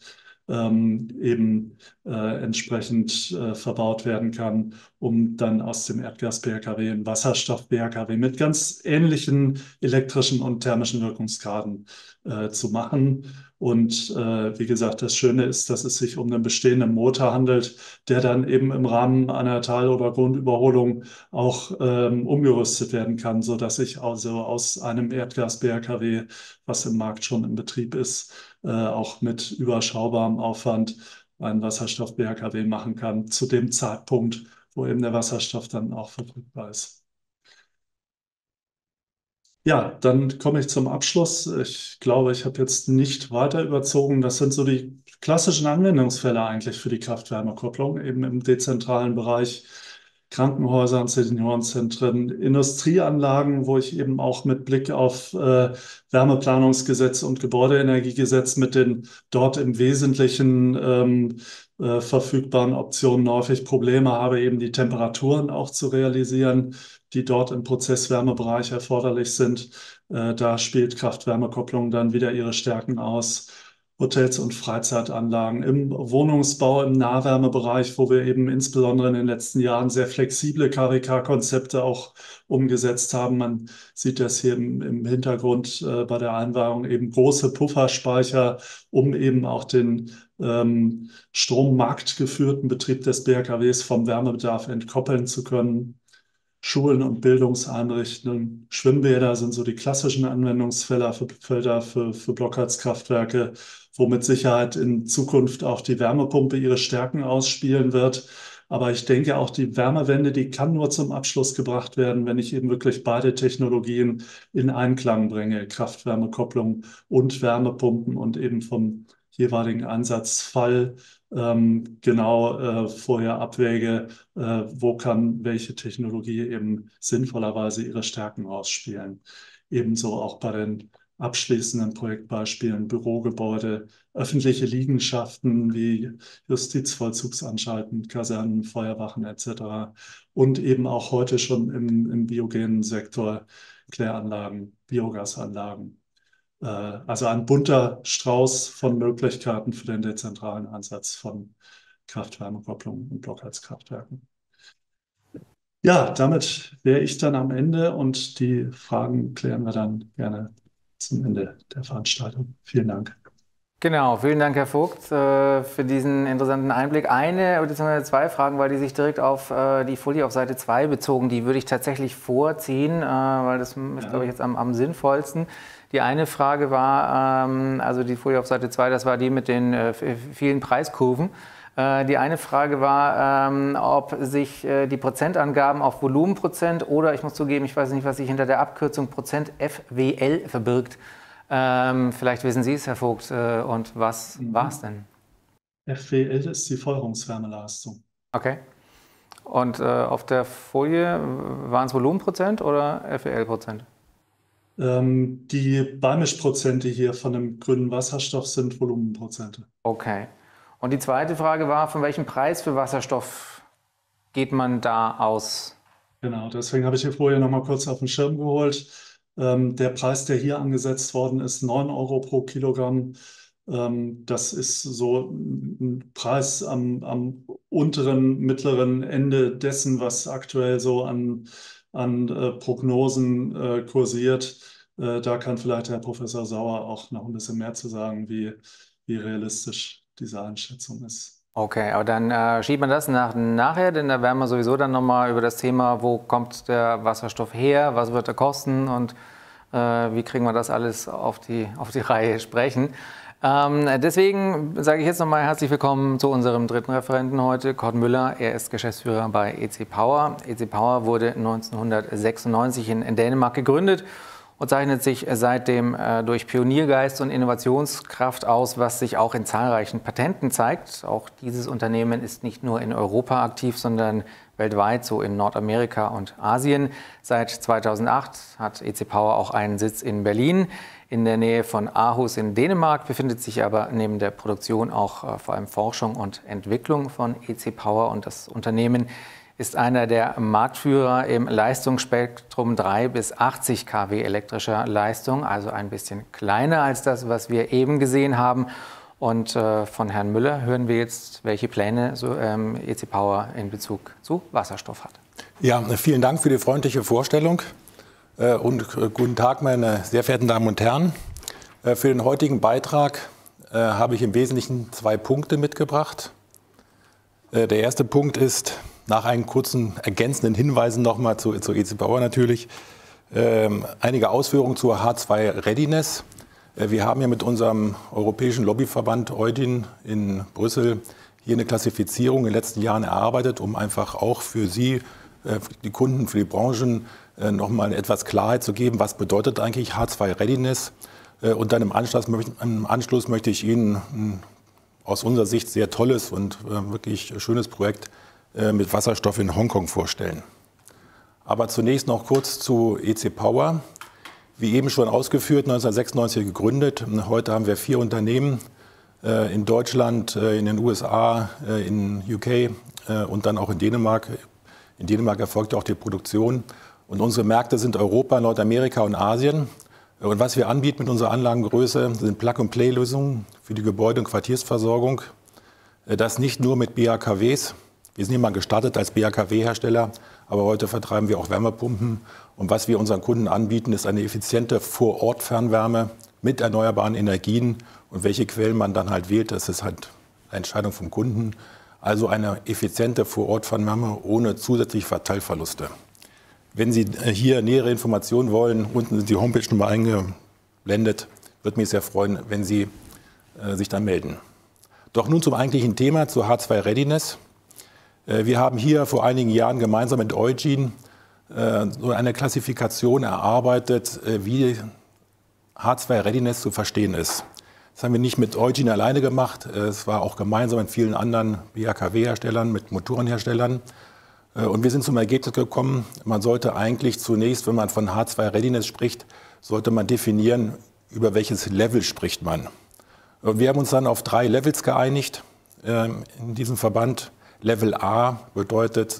entsprechend verbaut werden kann, um dann aus dem Erdgas-BHKW einen Wasserstoff-BHKW mit ganz ähnlichen elektrischen und thermischen Wirkungsgraden zu machen. Und wie gesagt, das Schöne ist, dass es sich um einen bestehenden Motor handelt, der dann eben im Rahmen einer Teil- oder Grundüberholung auch umgerüstet werden kann, sodass ich also aus einem Erdgas-BHKW, was im Markt schon in Betrieb ist, auch mit überschaubarem Aufwand einen Wasserstoff-BHKW machen kann, zu dem Zeitpunkt, wo eben der Wasserstoff dann auch verfügbar ist. Ja, dann komme ich zum Abschluss. Ich glaube, ich habe jetzt nicht weiter überzogen. Das sind so die klassischen Anwendungsfälle eigentlich für die Kraft-Wärme-Kopplung, eben im dezentralen Bereich. Krankenhäusern, Seniorenzentren, Industrieanlagen, wo ich eben auch mit Blick auf Wärmeplanungsgesetz und Gebäudeenergiegesetz mit den dort im Wesentlichen verfügbaren Optionen häufig Probleme habe, eben die Temperaturen auch zu realisieren, die dort im Prozesswärmebereich erforderlich sind. Da spielt Kraft-Wärme-Kopplung dann wieder ihre Stärken aus. Hotels und Freizeitanlagen, im Wohnungsbau, im Nahwärmebereich, wo wir eben insbesondere in den letzten Jahren sehr flexible KWK-Konzepte auch umgesetzt haben. Man sieht das hier im Hintergrund bei der Einweihung, eben große Pufferspeicher, um eben auch den strommarktgeführten Betrieb des BHKWs vom Wärmebedarf entkoppeln zu können. Schulen und Bildungseinrichtungen, Schwimmbäder sind so die klassischen Anwendungsfelder für Blockheizkraftwerke, wo mit Sicherheit in Zukunft auch die Wärmepumpe ihre Stärken ausspielen wird. Aber ich denke, auch die Wärmewende, die kann nur zum Abschluss gebracht werden, wenn ich eben wirklich beide Technologien in Einklang bringe, Kraft-Wärme-Kopplung und Wärmepumpen und eben vom jeweiligen Einsatzfall genau vorher abwäge, wo kann welche Technologie eben sinnvollerweise ihre Stärken ausspielen. Ebenso auch bei den abschließenden Projektbeispielen Bürogebäude, öffentliche Liegenschaften wie Justizvollzugsanstalten, Kasernen, Feuerwachen etc. Und eben auch heute schon im biogenen Sektor Kläranlagen, Biogasanlagen. Also ein bunter Strauß von Möglichkeiten für den dezentralen Einsatz von Kraft-Wärme-Kopplung und Blockheizkraftwerken. Ja, damit wäre ich dann am Ende und die Fragen klären wir dann gerne zum Ende der Veranstaltung. Vielen Dank. Genau, vielen Dank, Herr Vogt, für diesen interessanten Einblick. Eine bzw. zwei Fragen, weil die sich direkt auf die Folie auf Seite 2 bezogen, die würde ich tatsächlich vorziehen, weil das ist, glaube ich, jetzt am sinnvollsten. Die eine Frage war, also die Folie auf Seite 2, das war die mit den vielen Preiskurven. Die eine Frage war, ob sich die Prozentangaben auf Volumenprozent oder, ich muss zugeben, ich weiß nicht, was sich hinter der Abkürzung Prozent FWL verbirgt. Vielleicht wissen Sie es, Herr Vogt, und was war es denn? FWL ist die Feuerungswärmeleistung. Okay. Und auf der Folie waren es Volumenprozent oder FWL-Prozent? Die Beimischprozente hier von dem grünen Wasserstoff sind Volumenprozente. Okay. Und die zweite Frage war, von welchem Preis für Wasserstoff geht man da aus? Genau, deswegen habe ich hier vorher noch mal kurz auf den Schirm geholt. Der Preis, der hier angesetzt worden ist, 9 € pro Kilogramm. Das ist so ein Preis am unteren, mittleren Ende dessen, was aktuell so an Prognosen kursiert. Da kann vielleicht Herr Professor Sauer auch noch ein bisschen mehr zu sagen, wie realistisch diese Einschätzung ist. Okay, aber dann schiebt man das nachher, denn da werden wir sowieso dann nochmal über das Thema, wo kommt der Wasserstoff her, was wird er kosten und wie kriegen wir das alles auf die Reihe sprechen. Deswegen sage ich jetzt nochmal herzlich willkommen zu unserem dritten Referenten heute, Kurt Müller. Er ist Geschäftsführer bei EC Power. EC Power wurde 1996 in Dänemark gegründet und zeichnet sich seitdem durch Pioniergeist und Innovationskraft aus, was sich auch in zahlreichen Patenten zeigt. Auch dieses Unternehmen ist nicht nur in Europa aktiv, sondern weltweit, so in Nordamerika und Asien. Seit 2008 hat EC Power auch einen Sitz in Berlin. In der Nähe von Aarhus in Dänemark befindet sich aber neben der Produktion auch vor allem Forschung und Entwicklung von EC Power. Und das Unternehmen ist einer der Marktführer im Leistungsspektrum 3 bis 80 kW elektrischer Leistung, also ein bisschen kleiner als das, was wir eben gesehen haben. Und von Herrn Müller hören wir jetzt, welche Pläne so, EC Power in Bezug zu Wasserstoff hat. Ja, vielen Dank für die freundliche Vorstellung und guten Tag, meine sehr verehrten Damen und Herren. Für den heutigen Beitrag habe ich im Wesentlichen 2 Punkte mitgebracht. Der erste Punkt ist, nach einen kurzen ergänzenden Hinweisen nochmal zu EC Power natürlich, einige Ausführungen zur H2 Readiness. Wir haben ja mit unserem europäischen Lobbyverband EUDIN in Brüssel hier eine Klassifizierung in den letzten Jahren erarbeitet, um einfach auch für Sie, für die Kunden, für die Branchen nochmal etwas Klarheit zu geben, was bedeutet eigentlich H2 Readiness. Und dann im Anschluss möchte ich Ihnen ein aus unserer Sicht sehr tolles und wirklich schönes Projekt mit Wasserstoff in Hongkong vorstellen. Aber zunächst noch kurz zu EC Power. Wie eben schon ausgeführt, 1996 gegründet. Heute haben wir 4 Unternehmen in Deutschland, in den USA, in UK und dann auch in Dänemark. In Dänemark erfolgt auch die Produktion. Und unsere Märkte sind Europa, Nordamerika und Asien. Und was wir anbieten mit unserer Anlagengröße sind Plug-and-Play-Lösungen für die Gebäude- und Quartiersversorgung. Das nicht nur mit BHKWs. Wir sind immer gestartet als BHKW-Hersteller, aber heute vertreiben wir auch Wärmepumpen. Und was wir unseren Kunden anbieten, ist eine effiziente Vor-Ort-Fernwärme mit erneuerbaren Energien. Und welche Quellen man dann halt wählt, das ist halt eine Entscheidung vom Kunden. Also eine effiziente Vor-Ort-Fernwärme ohne zusätzliche Verteilverluste. Wenn Sie hier nähere Informationen wollen, unten sind die Homepage nochmal eingeblendet. Würde mich sehr freuen, wenn Sie sich dann melden. Doch nun zum eigentlichen Thema, zur H2 Readiness. Wir haben hier vor einigen Jahren gemeinsam mit EUGIN so eine Klassifikation erarbeitet, wie H2 Readiness zu verstehen ist. Das haben wir nicht mit EUGIN alleine gemacht. Es war auch gemeinsam mit vielen anderen BHKW-Herstellern, mit Motorenherstellern. Und wir sind zum Ergebnis gekommen, man sollte eigentlich zunächst, wenn man von H2 Readiness spricht, sollte man definieren, über welches Level spricht man. Und wir haben uns dann auf 3 Levels geeinigt in diesem Verband. Level A bedeutet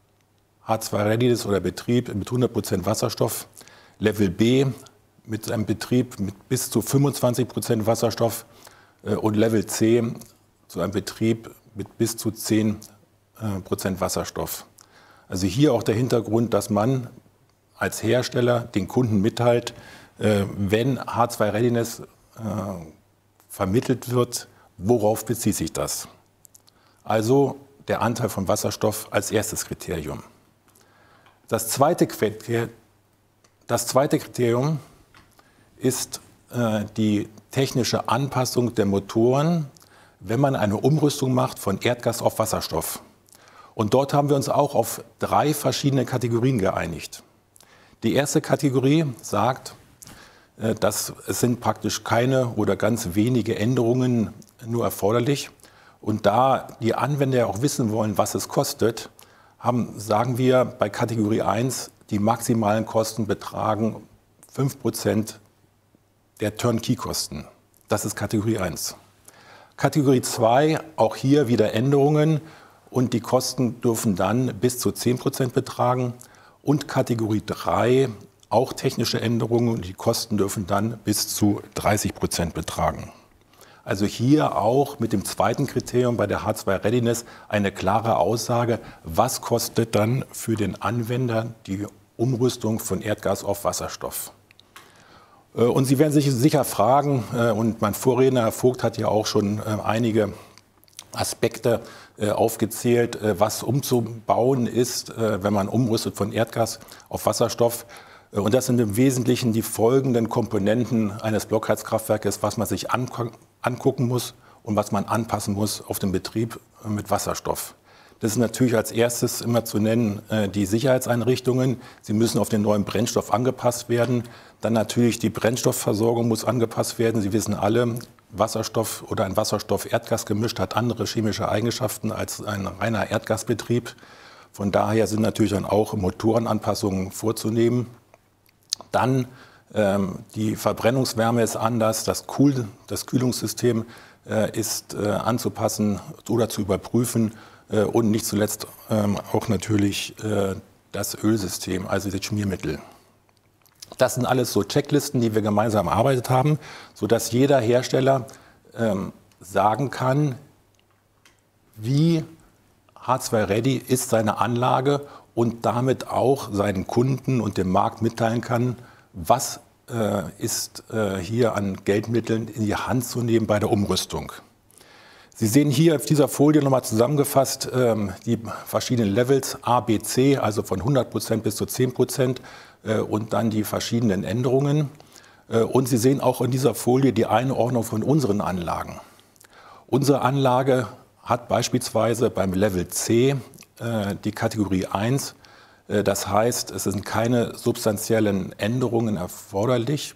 H2 Readiness oder Betrieb mit 100% Wasserstoff. Level B mit einem Betrieb mit bis zu 25% Wasserstoff. Und Level C zu einem Betrieb mit bis zu 10% Wasserstoff. Also hier auch der Hintergrund, dass man als Hersteller den Kunden mitteilt, wenn H2 Readiness vermittelt wird, worauf bezieht sich das? Also der Anteil von Wasserstoff als erstes Kriterium. Das zweite Kriterium ist die technische Anpassung der Motoren, wenn man eine Umrüstung macht von Erdgas auf Wasserstoff. Und dort haben wir uns auch auf 3 verschiedene Kategorien geeinigt. Die erste Kategorie sagt, dass es sind praktisch keine oder ganz wenige Änderungen nur erforderlich. Und da die Anwender ja auch wissen wollen, was es kostet, sagen wir bei Kategorie 1, die maximalen Kosten betragen 5% der Turnkey-Kosten. Das ist Kategorie 1. Kategorie 2, auch hier wieder Änderungen. Und die Kosten dürfen dann bis zu 10% betragen. Und Kategorie 3, auch technische Änderungen. Und die Kosten dürfen dann bis zu 30% betragen. Also hier auch mit dem zweiten Kriterium bei der H2 Readiness eine klare Aussage, was kostet dann für den Anwender die Umrüstung von Erdgas auf Wasserstoff. Und Sie werden sich sicher fragen, und mein Vorredner Herr Vogt hat ja auch schon einige Aspekte aufgezählt, was umzubauen ist, wenn man umrüstet von Erdgas auf Wasserstoff. Und das sind im Wesentlichen die folgenden Komponenten eines Blockheizkraftwerkes, was man sich angucken muss und was man anpassen muss auf den Betrieb mit Wasserstoff. Das ist natürlich als erstes immer zu nennen die Sicherheitseinrichtungen. Sie müssen auf den neuen Brennstoff angepasst werden. Dann natürlich die Brennstoffversorgung muss angepasst werden. Sie wissen alle, Wasserstoff oder ein Wasserstoff-Erdgas-Gemisch hat andere chemische Eigenschaften als ein reiner Erdgasbetrieb. Von daher sind natürlich dann auch Motorenanpassungen vorzunehmen. Dann die Verbrennungswärme ist anders, das Kühlungssystem ist anzupassen oder zu überprüfen und nicht zuletzt auch natürlich das Ölsystem, also die Schmiermittel. Das sind alles so Checklisten, die wir gemeinsam erarbeitet haben, sodass jeder Hersteller sagen kann, wie H2-ready ist seine Anlage und damit auch seinen Kunden und dem Markt mitteilen kann, was ist hier an Geldmitteln in die Hand zu nehmen bei der Umrüstung. Sie sehen hier auf dieser Folie nochmal zusammengefasst die verschiedenen Levels A, B, C, also von 100% bis zu 10% und dann die verschiedenen Änderungen. Und Sie sehen auch in dieser Folie die Einordnung von unseren Anlagen. Unsere Anlage hat beispielsweise beim Level C die Kategorie 1. Das heißt, es sind keine substanziellen Änderungen erforderlich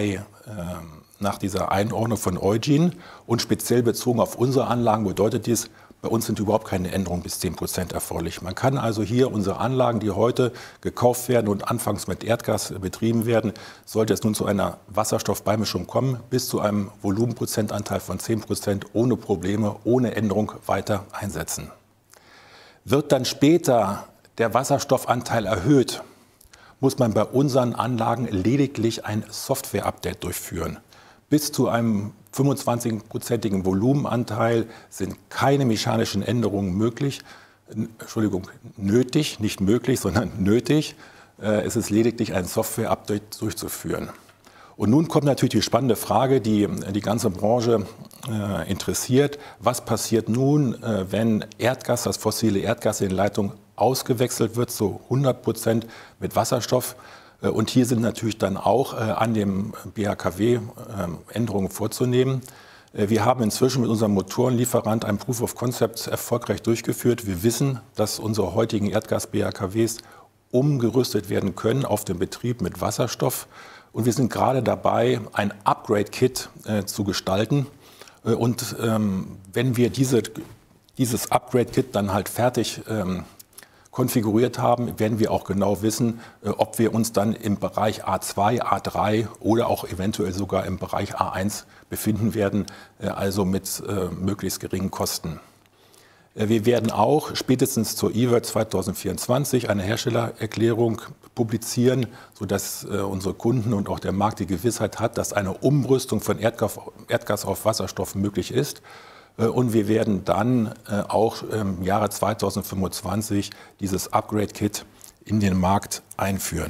nach dieser Einordnung von Eugin. Und speziell bezogen auf unsere Anlagen bedeutet dies, bei uns sind überhaupt keine Änderungen bis 10% erforderlich. Man kann also hier unsere Anlagen, die heute gekauft werden und anfangs mit Erdgas betrieben werden, sollte es nun zu einer Wasserstoffbeimischung kommen, bis zu einem Volumenprozentanteil von 10% ohne Probleme, ohne Änderung weiter einsetzen. Wird dann später der Wasserstoffanteil erhöht, muss man bei unseren Anlagen lediglich ein Software-Update durchführen. Bis zu einem 25%igen Volumenanteil sind keine mechanischen Änderungen nötig, nicht möglich, sondern nötig. Es ist lediglich ein Software-Update durchzuführen. Und nun kommt natürlich die spannende Frage, die die ganze Branche interessiert. Was passiert nun, wenn Erdgas, das fossile Erdgas in den Leitungen ausgewechselt wird zu 100% mit Wasserstoff? Und hier sind natürlich dann auch an dem BHKW Änderungen vorzunehmen. Wir haben inzwischen mit unserem Motorenlieferant ein Proof of Concept erfolgreich durchgeführt. Wir wissen, dass unsere heutigen Erdgas-BHKWs umgerüstet werden können auf den Betrieb mit Wasserstoff. Und wir sind gerade dabei, ein Upgrade-Kit zu gestalten. Und wenn wir dieses Upgrade-Kit dann halt fertig konfiguriert haben, werden wir auch genau wissen, ob wir uns dann im Bereich A2, A3 oder auch eventuell sogar im Bereich A1 befinden werden, also mit möglichst geringen Kosten. Wir werden auch spätestens zur IWER 2024 eine Herstellererklärung publizieren, sodass unsere Kunden und auch der Markt die Gewissheit hat, dass eine Umrüstung von Erdgas auf Wasserstoff möglich ist. Und wir werden dann auch im Jahre 2025 dieses Upgrade-Kit in den Markt einführen.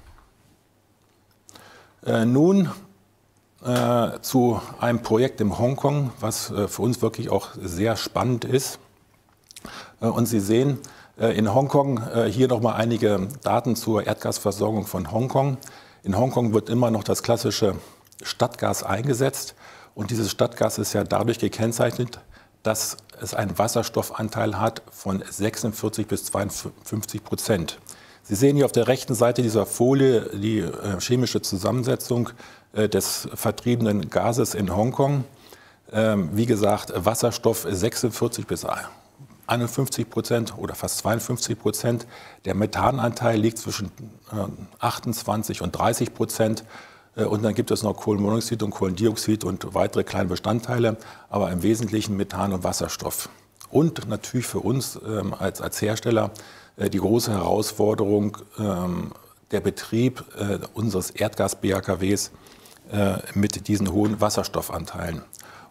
Nun zu einem Projekt in Hongkong, was für uns wirklich auch sehr spannend ist. Und Sie sehen in Hongkong hier nochmal einige Daten zur Erdgasversorgung von Hongkong. In Hongkong wird immer noch das klassische Stadtgas eingesetzt. Und dieses Stadtgas ist ja dadurch gekennzeichnet, dass es einen Wasserstoffanteil hat von 46 bis 52%. Sie sehen hier auf der rechten Seite dieser Folie die chemische Zusammensetzung des vertriebenen Gases in Hongkong. Wie gesagt, Wasserstoff 46 bis 51% oder fast 52%. Der Methananteil liegt zwischen 28 und 30%. Und dann gibt es noch Kohlenmonoxid und Kohlendioxid und weitere kleine Bestandteile, aber im Wesentlichen Methan und Wasserstoff. Und natürlich für uns als Hersteller die große Herausforderung, der Betrieb unseres Erdgas-BHKWs mit diesen hohen Wasserstoffanteilen.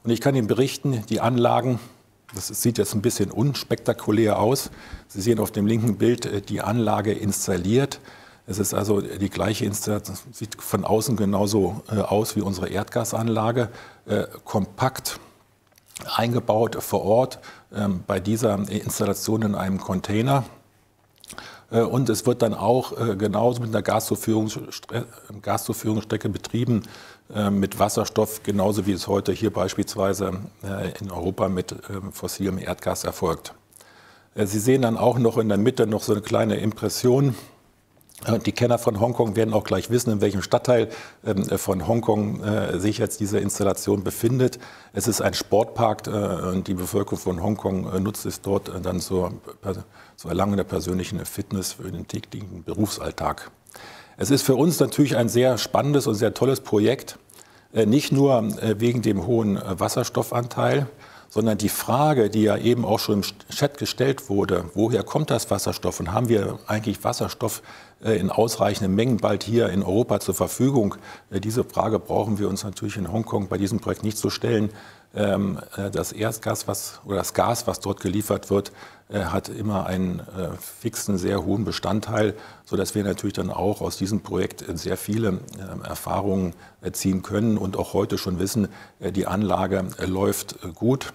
Und ich kann Ihnen berichten, die Anlagen, das sieht jetzt ein bisschen unspektakulär aus. Sie sehen auf dem linken Bild die Anlage installiert. Es ist also die gleiche Installation, sieht von außen genauso aus wie unsere Erdgasanlage, kompakt eingebaut vor Ort bei dieser Installation in einem Container. Und es wird dann auch genauso mit einer Gaszuführungsstrecke betrieben mit Wasserstoff, genauso wie es heute hier beispielsweise in Europa mit fossilem Erdgas erfolgt. Sie sehen dann auch noch in der Mitte noch so eine kleine Impression. Die Kenner von Hongkong werden auch gleich wissen, in welchem Stadtteil von Hongkong sich jetzt diese Installation befindet. Es ist ein Sportpark und die Bevölkerung von Hongkong nutzt es dort dann zur Erlangung der persönlichen Fitness für den täglichen Berufsalltag. Es ist für uns natürlich ein sehr spannendes und sehr tolles Projekt, nicht nur wegen dem hohen Wasserstoffanteil, sondern die Frage, die ja eben auch schon im Chat gestellt wurde, woher kommt das Wasserstoff und haben wir eigentlich Wasserstoff in ausreichenden Mengen bald hier in Europa zur Verfügung? Diese Frage brauchen wir uns natürlich in Hongkong bei diesem Projekt nicht zu stellen. Das Erdgas, das Gas, was dort geliefert wird, hat immer einen fixen, sehr hohen Bestandteil, sodass wir natürlich dann auch aus diesem Projekt sehr viele Erfahrungen ziehen können und auch heute schon wissen, die Anlage läuft gut.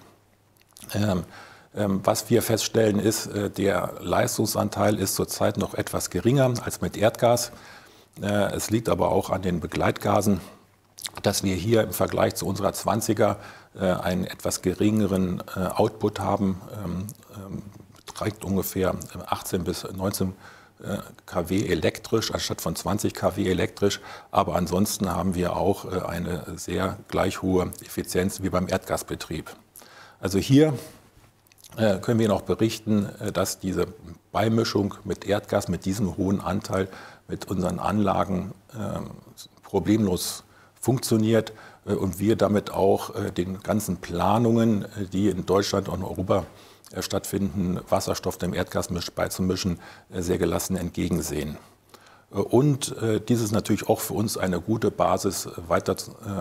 Was wir feststellen ist, der Leistungsanteil ist zurzeit noch etwas geringer als mit Erdgas. Es liegt aber auch an den Begleitgasen, dass wir hier im Vergleich zu unserer 20er einen etwas geringeren Output haben, beträgt ungefähr 18 bis 19 kW elektrisch anstatt von 20 kW elektrisch. Aber ansonsten haben wir auch eine sehr gleich hohe Effizienz wie beim Erdgasbetrieb. Also hier können wir noch berichten, dass diese Beimischung mit Erdgas, mit diesem hohen Anteil, mit unseren Anlagen problemlos funktioniert und wir damit auch den ganzen Planungen, die in Deutschland und Europa stattfinden, Wasserstoff dem Erdgas beizumischen, sehr gelassen entgegensehen. Und dies ist natürlich auch für uns eine gute Basis, weiter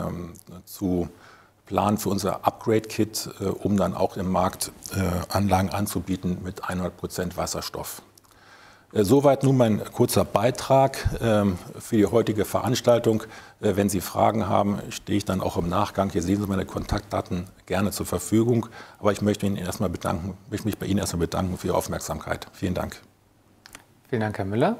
zu planen für unser Upgrade-Kit, um dann auch im Markt Anlagen anzubieten mit 100% Wasserstoff. Soweit nun mein kurzer Beitrag für die heutige Veranstaltung. Wenn Sie Fragen haben, stehe ich dann auch im Nachgang. Hier sehen Sie meine Kontaktdaten gerne zur Verfügung. Aber ich möchte mich bei Ihnen erstmal bedanken für Ihre Aufmerksamkeit. Vielen Dank. Vielen Dank, Herr Müller.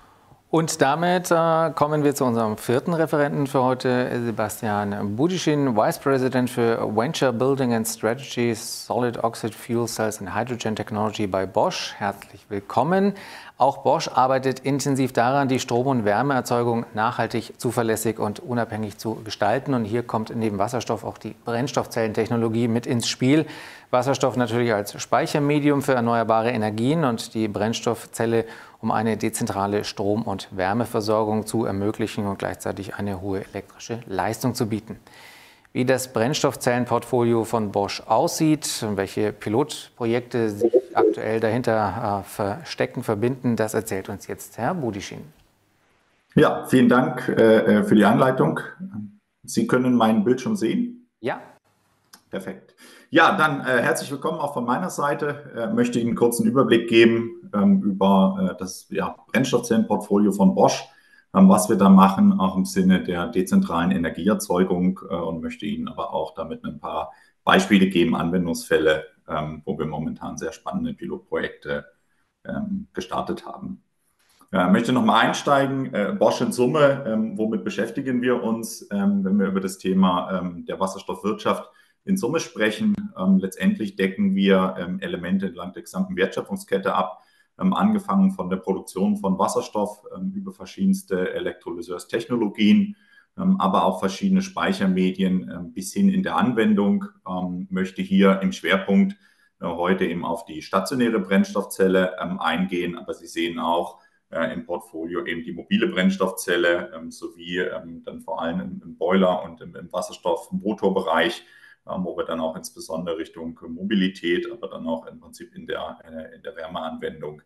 Und damit kommen wir zu unserem vierten Referenten für heute, Sebastian Budischin, Vice President für Venture Building and Strategy, Solid Oxide Fuel Cells and Hydrogen Technology bei Bosch. Herzlich willkommen. Auch Bosch arbeitet intensiv daran, die Strom- und Wärmeerzeugung nachhaltig, zuverlässig und unabhängig zu gestalten. Und hier kommt neben Wasserstoff auch die Brennstoffzellentechnologie mit ins Spiel. Wasserstoff natürlich als Speichermedium für erneuerbare Energien und die Brennstoffzelle, um eine dezentrale Strom- und Wärmeversorgung zu ermöglichen und gleichzeitig eine hohe elektrische Leistung zu bieten. Wie das Brennstoffzellenportfolio von Bosch aussieht und welche Pilotprojekte sich aktuell dahinter verstecken, verbinden, das erzählt uns jetzt Herr Budischin. Ja, vielen Dank für die Anleitung. Sie können meinen Bildschirm sehen? Ja. Perfekt. Ja, dann herzlich willkommen auch von meiner Seite. Möchte Ihnen kurz einen Überblick geben über das Brennstoffzellenportfolio von Bosch, was wir da machen, auch im Sinne der dezentralen Energieerzeugung und möchte Ihnen aber auch damit ein paar Beispiele geben, Anwendungsfälle, wo wir momentan sehr spannende Pilotprojekte gestartet haben. Möchte nochmal einsteigen, Bosch in Summe, womit beschäftigen wir uns, wenn wir über das Thema der Wasserstoffwirtschaft in Summe sprechen. Letztendlich decken wir Elemente entlang der gesamten Wertschöpfungskette ab, angefangen von der Produktion von Wasserstoff über verschiedenste Elektrolyseurstechnologien, aber auch verschiedene Speichermedien bis hin in der Anwendung. Möchte hier im Schwerpunkt heute eben auf die stationäre Brennstoffzelle eingehen, aber Sie sehen auch im Portfolio eben die mobile Brennstoffzelle sowie dann vor allem im Boiler und im Wasserstoffmotorbereich, wo wir dann auch insbesondere Richtung Mobilität, aber dann auch im Prinzip in der Wärmeanwendung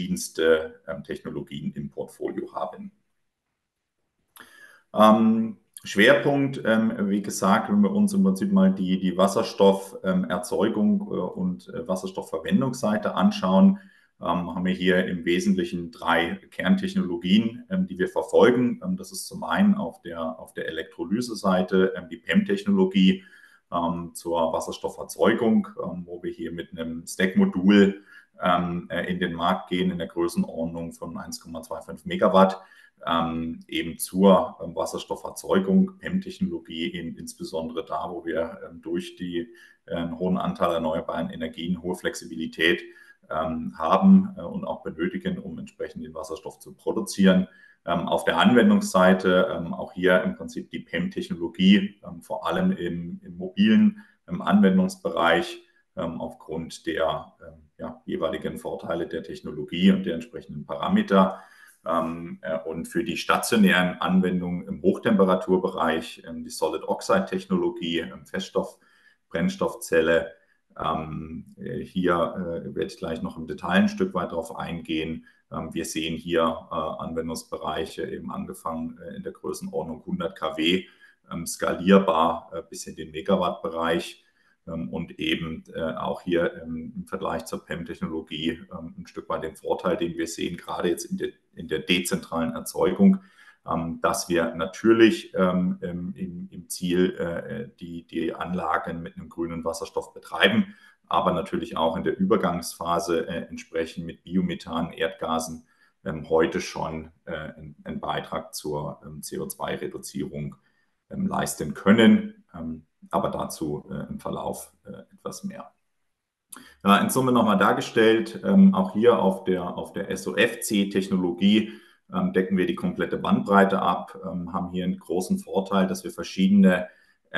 verschiedenste Technologien im Portfolio haben. Schwerpunkt, wie gesagt, wenn wir uns im Prinzip mal die Wasserstofferzeugung und Wasserstoffverwendungsseite anschauen, haben wir hier im Wesentlichen 3 Kerntechnologien, die wir verfolgen. Das ist zum einen auf der Elektrolyseseite die PEM-Technologie zur Wasserstofferzeugung, wo wir hier mit einem Stack-Modul in den Markt gehen in der Größenordnung von 1,25 Megawatt. Eben zur Wasserstofferzeugung, PEM-Technologie, insbesondere da, wo wir durch einen hohen Anteil erneuerbaren Energien, hohe Flexibilität haben und auch benötigen, um entsprechend den Wasserstoff zu produzieren. Auf der Anwendungsseite auch hier im Prinzip die PEM-Technologie, vor allem im mobilen Anwendungsbereich, aufgrund der jeweiligen Vorteile der Technologie und der entsprechenden Parameter. Und für die stationären Anwendungen im Hochtemperaturbereich die Solid-Oxide-Technologie, Feststoff-Brennstoffzelle. Hier werde ich gleich noch im Detail ein Stück weit darauf eingehen. Wir sehen hier Anwendungsbereiche eben angefangen in der Größenordnung 100 kW, skalierbar bis in den Megawatt-Bereich. Und eben auch hier im Vergleich zur PEM-Technologie ein Stück weit den Vorteil, den wir sehen, gerade jetzt in der dezentralen Erzeugung, dass wir natürlich im Ziel die Anlagen mit einem grünen Wasserstoff betreiben, aber natürlich auch in der Übergangsphase entsprechend mit Biomethan, Erdgasen heute schon einen Beitrag zur CO2-Reduzierung leisten können. Aber dazu im Verlauf etwas mehr. In Summe nochmal dargestellt, auch hier auf der SOFC-Technologie decken wir die komplette Bandbreite ab, haben hier einen großen Vorteil, dass wir verschiedene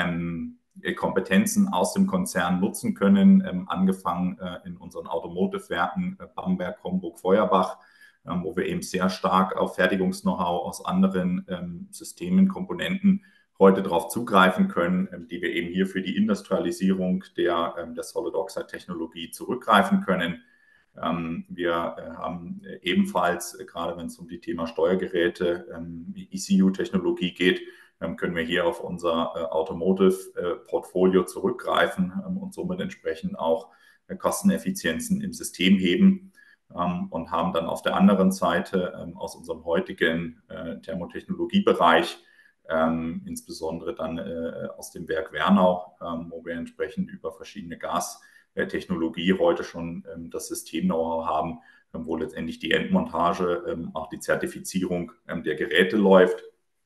Kompetenzen aus dem Konzern nutzen können, angefangen in unseren Automotive-Werken Bamberg, Homburg, Feuerbach, wo wir eben sehr stark auf Fertigungs-Know-how aus anderen Systemen, Komponenten heute darauf zugreifen können, die wir eben hier für die Industrialisierung der Solid-Oxide-Technologie zurückgreifen können. Wir haben ebenfalls, gerade wenn es um die Thema Steuergeräte, ECU-Technologie geht, können wir hier auf unser Automotive-Portfolio zurückgreifen und somit entsprechend auch Kosteneffizienzen im System heben und haben dann auf der anderen Seite aus unserem heutigen Thermotechnologiebereich insbesondere dann aus dem Werk Wernau, wo wir entsprechend über verschiedene Gastechnologie heute schon das System-Know-how haben, wo letztendlich die Endmontage, auch die Zertifizierung der Geräte läuft.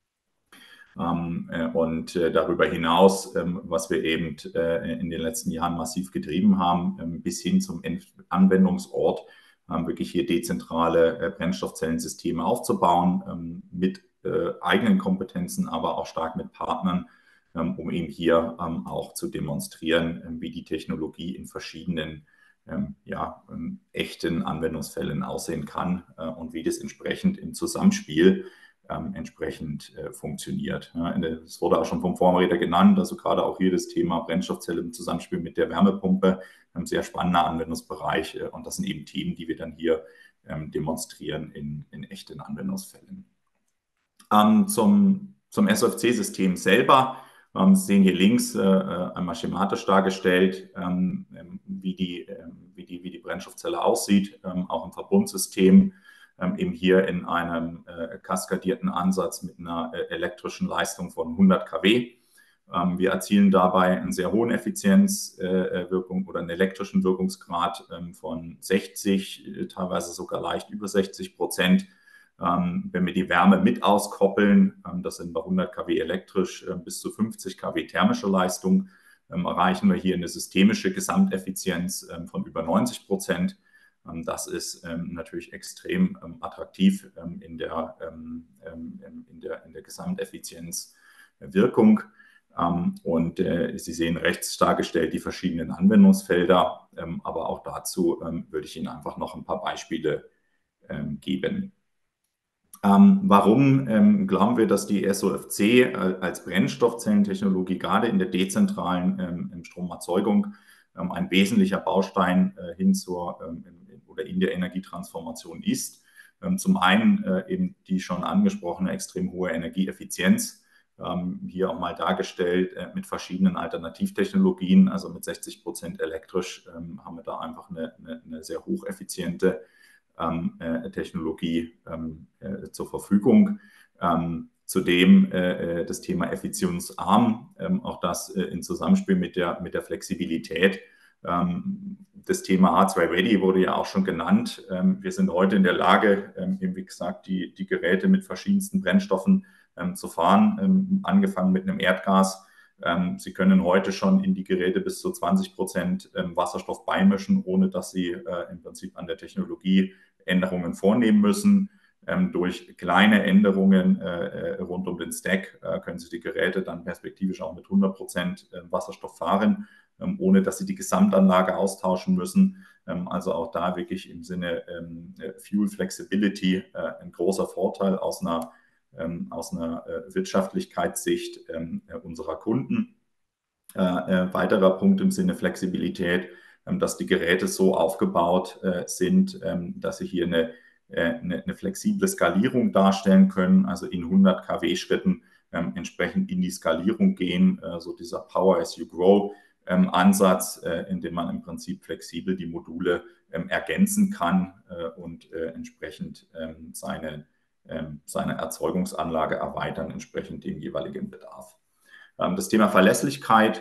Und darüber hinaus, was wir eben in den letzten Jahren massiv getrieben haben, bis hin zum Anwendungsort, wirklich hier dezentrale Brennstoffzellensysteme aufzubauen, mit eigenen Kompetenzen, aber auch stark mit Partnern, um eben hier auch zu demonstrieren, wie die Technologie in verschiedenen echten Anwendungsfällen aussehen kann und wie das entsprechend im Zusammenspiel funktioniert. Es wurde auch schon vom Vorredner genannt, also gerade auch hier das Thema Brennstoffzelle im Zusammenspiel mit der Wärmepumpe, ein sehr spannender Anwendungsbereich, und das sind eben Themen, die wir dann hier demonstrieren in echten Anwendungsfällen. Zum SOFC-System selber. Sie sehen hier links einmal schematisch dargestellt, wie die Brennstoffzelle aussieht, auch im Verbundsystem, eben hier in einem kaskadierten Ansatz mit einer elektrischen Leistung von 100 kW. Wir erzielen dabei eine sehr hohe Effizienzwirkung oder einen elektrischen Wirkungsgrad von 60%, teilweise sogar leicht über 60%. Wenn wir die Wärme mit auskoppeln, das sind bei 100 kW elektrisch bis zu 50 kW thermische Leistung, erreichen wir hier eine systemische Gesamteffizienz von über 90%. Das ist natürlich extrem attraktiv in der Gesamteffizienzwirkung. Und Sie sehen rechts dargestellt die verschiedenen Anwendungsfelder, aber auch dazu würde ich Ihnen einfach noch ein paar Beispiele geben. Warum glauben wir, dass die SOFC als Brennstoffzellentechnologie gerade in der dezentralen Stromerzeugung ein wesentlicher Baustein hin zur oder in der Energietransformation ist? Zum einen eben die schon angesprochene extrem hohe Energieeffizienz, hier auch mal dargestellt mit verschiedenen Alternativtechnologien, also mit 60% elektrisch haben wir da einfach eine sehr hocheffiziente Technologie zur Verfügung. Zudem das Thema effizienzarm, auch das in Zusammenspiel mit der Flexibilität. Das Thema H2 Ready wurde ja auch schon genannt. Wir sind heute in der Lage, wie gesagt, die Geräte mit verschiedensten Brennstoffen zu fahren, angefangen mit einem Erdgas. Sie können heute schon in die Geräte bis zu 20% Wasserstoff beimischen, ohne dass Sie im Prinzip an der Technologie Änderungen vornehmen müssen. Durch kleine Änderungen rund um den Stack können Sie die Geräte dann perspektivisch auch mit 100% Wasserstoff fahren, ohne dass Sie die Gesamtanlage austauschen müssen. Also auch da wirklich im Sinne Fuel Flexibility ein großer Vorteil aus einer Wirtschaftlichkeitssicht unserer Kunden. Weiterer Punkt im Sinne Flexibilität, dass die Geräte so aufgebaut sind, dass sie hier eine flexible Skalierung darstellen können, also in 100 kW Schritten entsprechend in die Skalierung gehen, so dieser Power as you grow Ansatz, in dem man im Prinzip flexibel die Module ergänzen kann und entsprechend seine Erzeugungsanlage erweitern, entsprechend dem jeweiligen Bedarf. Das Thema Verlässlichkeit,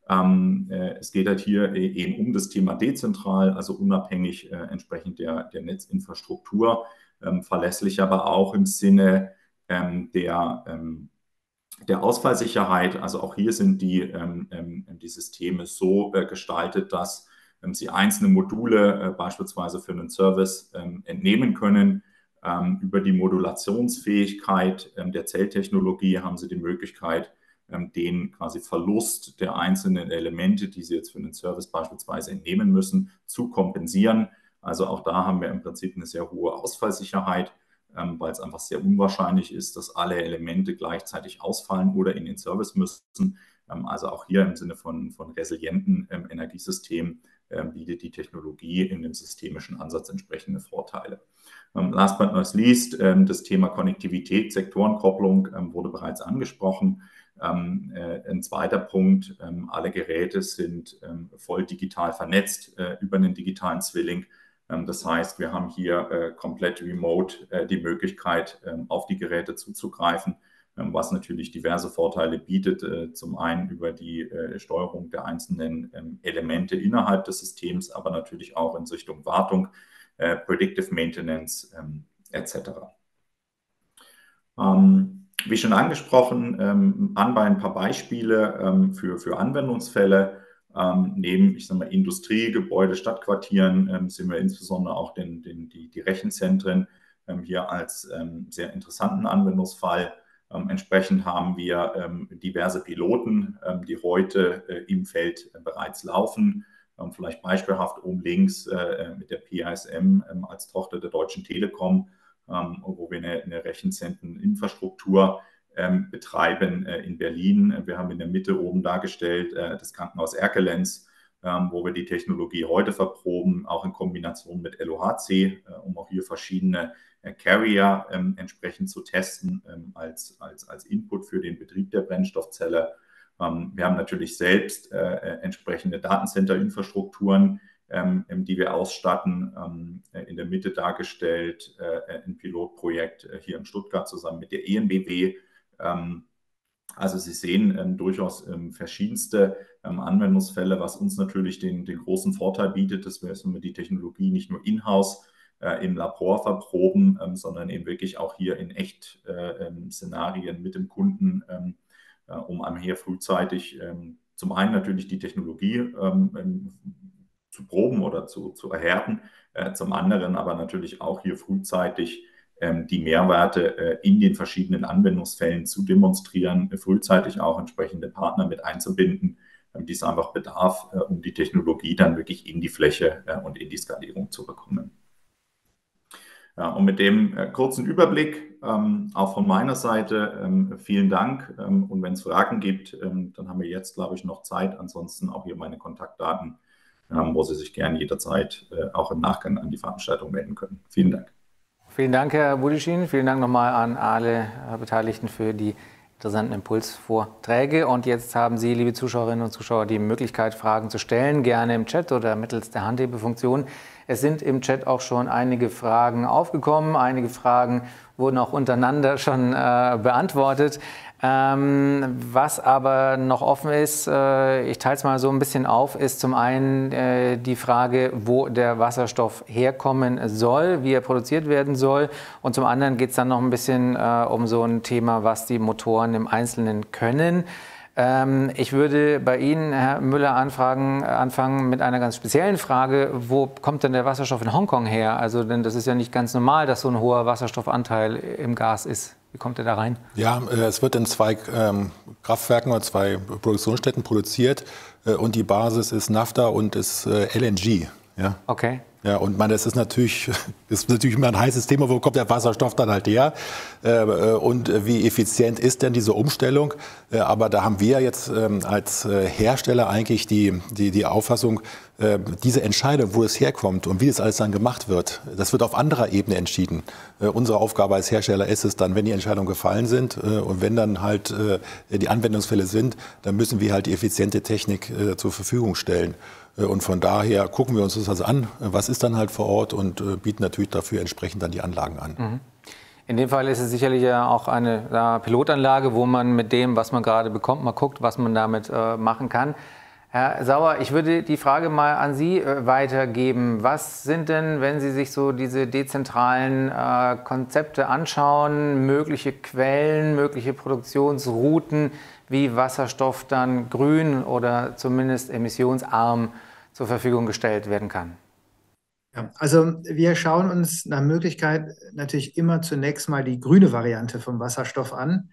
es geht halt hier eben um das Thema dezentral, also unabhängig entsprechend der Netzinfrastruktur, verlässlich aber auch im Sinne der Ausfallsicherheit. Also auch hier sind die Systeme so gestaltet, dass Sie einzelne Module beispielsweise für einen Service entnehmen können. Über die Modulationsfähigkeit der Zelltechnologie haben Sie die Möglichkeit, den quasi Verlust der einzelnen Elemente, die Sie jetzt für einen Service beispielsweise entnehmen müssen, zu kompensieren. Also auch da haben wir im Prinzip eine sehr hohe Ausfallsicherheit, weil es einfach sehr unwahrscheinlich ist, dass alle Elemente gleichzeitig ausfallen oder in den Service müssen. Also auch hier im Sinne von resilienten Energiesystemen bietet die Technologie in dem systemischen Ansatz entsprechende Vorteile. Last but not least, das Thema Konnektivität, Sektorenkopplung wurde bereits angesprochen. Ein zweiter Punkt, alle Geräte sind voll digital vernetzt über einen digitalen Zwilling. Das heißt, wir haben hier komplett remote die Möglichkeit, auf die Geräte zuzugreifen, was natürlich diverse Vorteile bietet. Zum einen über die Steuerung der einzelnen Elemente innerhalb des Systems, aber natürlich auch in Richtung Wartung, Predictive Maintenance etc. Wie schon angesprochen, anbei ein paar Beispiele für Anwendungsfälle. Neben, ich sage mal, Industrie, Gebäude, Stadtquartieren sehen wir insbesondere auch die Rechenzentren hier als sehr interessanten Anwendungsfall. Entsprechend haben wir diverse Piloten, die heute im Feld bereits laufen. Vielleicht beispielhaft oben links mit der PASM als Tochter der Deutschen Telekom, wo wir eine Rechenzentreninfrastruktur betreiben in Berlin. Wir haben in der Mitte oben dargestellt das Krankenhaus Erkelenz, wo wir die Technologie heute verproben, auch in Kombination mit LOHC, um auch hier verschiedene Carrier entsprechend zu testen als Input für den Betrieb der Brennstoffzelle. Wir haben natürlich selbst entsprechende Datencenter-Infrastrukturen, die wir ausstatten. In der Mitte dargestellt ein Pilotprojekt hier in Stuttgart zusammen mit der EnBW. Also Sie sehen durchaus verschiedenste Anwendungsfälle, was uns natürlich den großen Vorteil bietet, dass wir die Technologie nicht nur in-house im Labor verproben, sondern eben wirklich auch hier in echt Szenarien mit dem Kunden, um einem hier frühzeitig zum einen natürlich die Technologie zu proben oder zu erhärten, zum anderen aber natürlich auch hier frühzeitig die Mehrwerte in den verschiedenen Anwendungsfällen zu demonstrieren, frühzeitig auch entsprechende Partner mit einzubinden, die es einfach bedarf, um die Technologie dann wirklich in die Fläche und in die Skalierung zu bekommen. Ja, und mit dem kurzen Überblick auch von meiner Seite vielen Dank. Und wenn es Fragen gibt, dann haben wir jetzt, glaube ich, noch Zeit. Ansonsten auch hier meine Kontaktdaten, wo Sie sich gerne jederzeit auch im Nachgang an die Veranstaltung melden können. Vielen Dank. Vielen Dank, Herr Budischin. Vielen Dank nochmal an alle Beteiligten für die interessanten Impulsvorträge. Und jetzt haben Sie, liebe Zuschauerinnen und Zuschauer, die Möglichkeit, Fragen zu stellen, gerne im Chat oder mittels der Handhebefunktion. Es sind im Chat auch schon einige Fragen aufgekommen. Einige Fragen wurden auch untereinander schon beantwortet. Was aber noch offen ist, ich teile es mal so ein bisschen auf, ist zum einen die Frage, wo der Wasserstoff herkommen soll, wie er produziert werden soll. Und zum anderen geht es dann noch ein bisschen um so ein Thema, was die Motoren im Einzelnen können. Ich würde bei Ihnen, Herr Müller, anfangen mit einer ganz speziellen Frage. Wo kommt denn der Wasserstoff in Hongkong her? Also, denn das ist ja nicht ganz normal, dass so ein hoher Wasserstoffanteil im Gas ist. Wie kommt er da rein? Ja, es wird in 2 Kraftwerken oder 2 Produktionsstätten produziert und die Basis ist Naphtha und ist LNG. Ja. Okay. Ja, und man, das ist natürlich immer ein heißes Thema, wo kommt der Wasserstoff dann halt her und wie effizient ist denn diese Umstellung? Aber da haben wir jetzt als Hersteller eigentlich die Auffassung, diese Entscheidung, wo es herkommt und wie es alles dann gemacht wird, das wird auf anderer Ebene entschieden. Unsere Aufgabe als Hersteller ist es dann, wenn die Entscheidungen gefallen sind und wenn dann halt die Anwendungsfälle sind, dann müssen wir halt die effiziente Technik zur Verfügung stellen. Und von daher gucken wir uns das also an, was ist dann halt vor Ort und bieten natürlich dafür entsprechend dann die Anlagen an. In dem Fall ist es sicherlich ja auch eine Pilotanlage, wo man mit dem, was man gerade bekommt, mal guckt, was man damit machen kann. Herr Sauer, ich würde die Frage mal an Sie weitergeben. Was sind denn, wenn Sie sich so diese dezentralen Konzepte anschauen, mögliche Quellen, mögliche Produktionsrouten, wie Wasserstoff dann grün oder zumindest emissionsarm zur Verfügung gestellt werden kann? Ja, also wir schauen uns nach Möglichkeit natürlich immer zunächst mal die grüne Variante vom Wasserstoff an.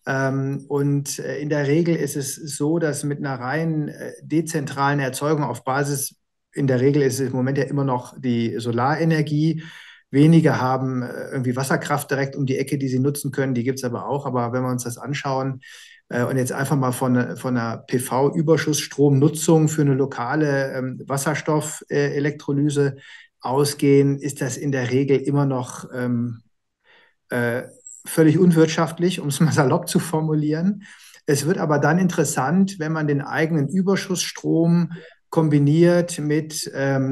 Und in der Regel ist es so, dass mit einer rein dezentralen Erzeugung auf Basis, in der Regel ist es im Moment ja immer noch die Solarenergie. Wenige haben irgendwie Wasserkraft direkt um die Ecke, die sie nutzen können. Die gibt es aber auch. Aber wenn wir uns das anschauen und jetzt einfach mal von einer PV-Überschussstromnutzung für eine lokale Wasserstoffelektrolyse ausgehen, ist das in der Regel immer noch völlig unwirtschaftlich, um es mal salopp zu formulieren. Es wird aber dann interessant, wenn man den eigenen Überschussstrom kombiniert mit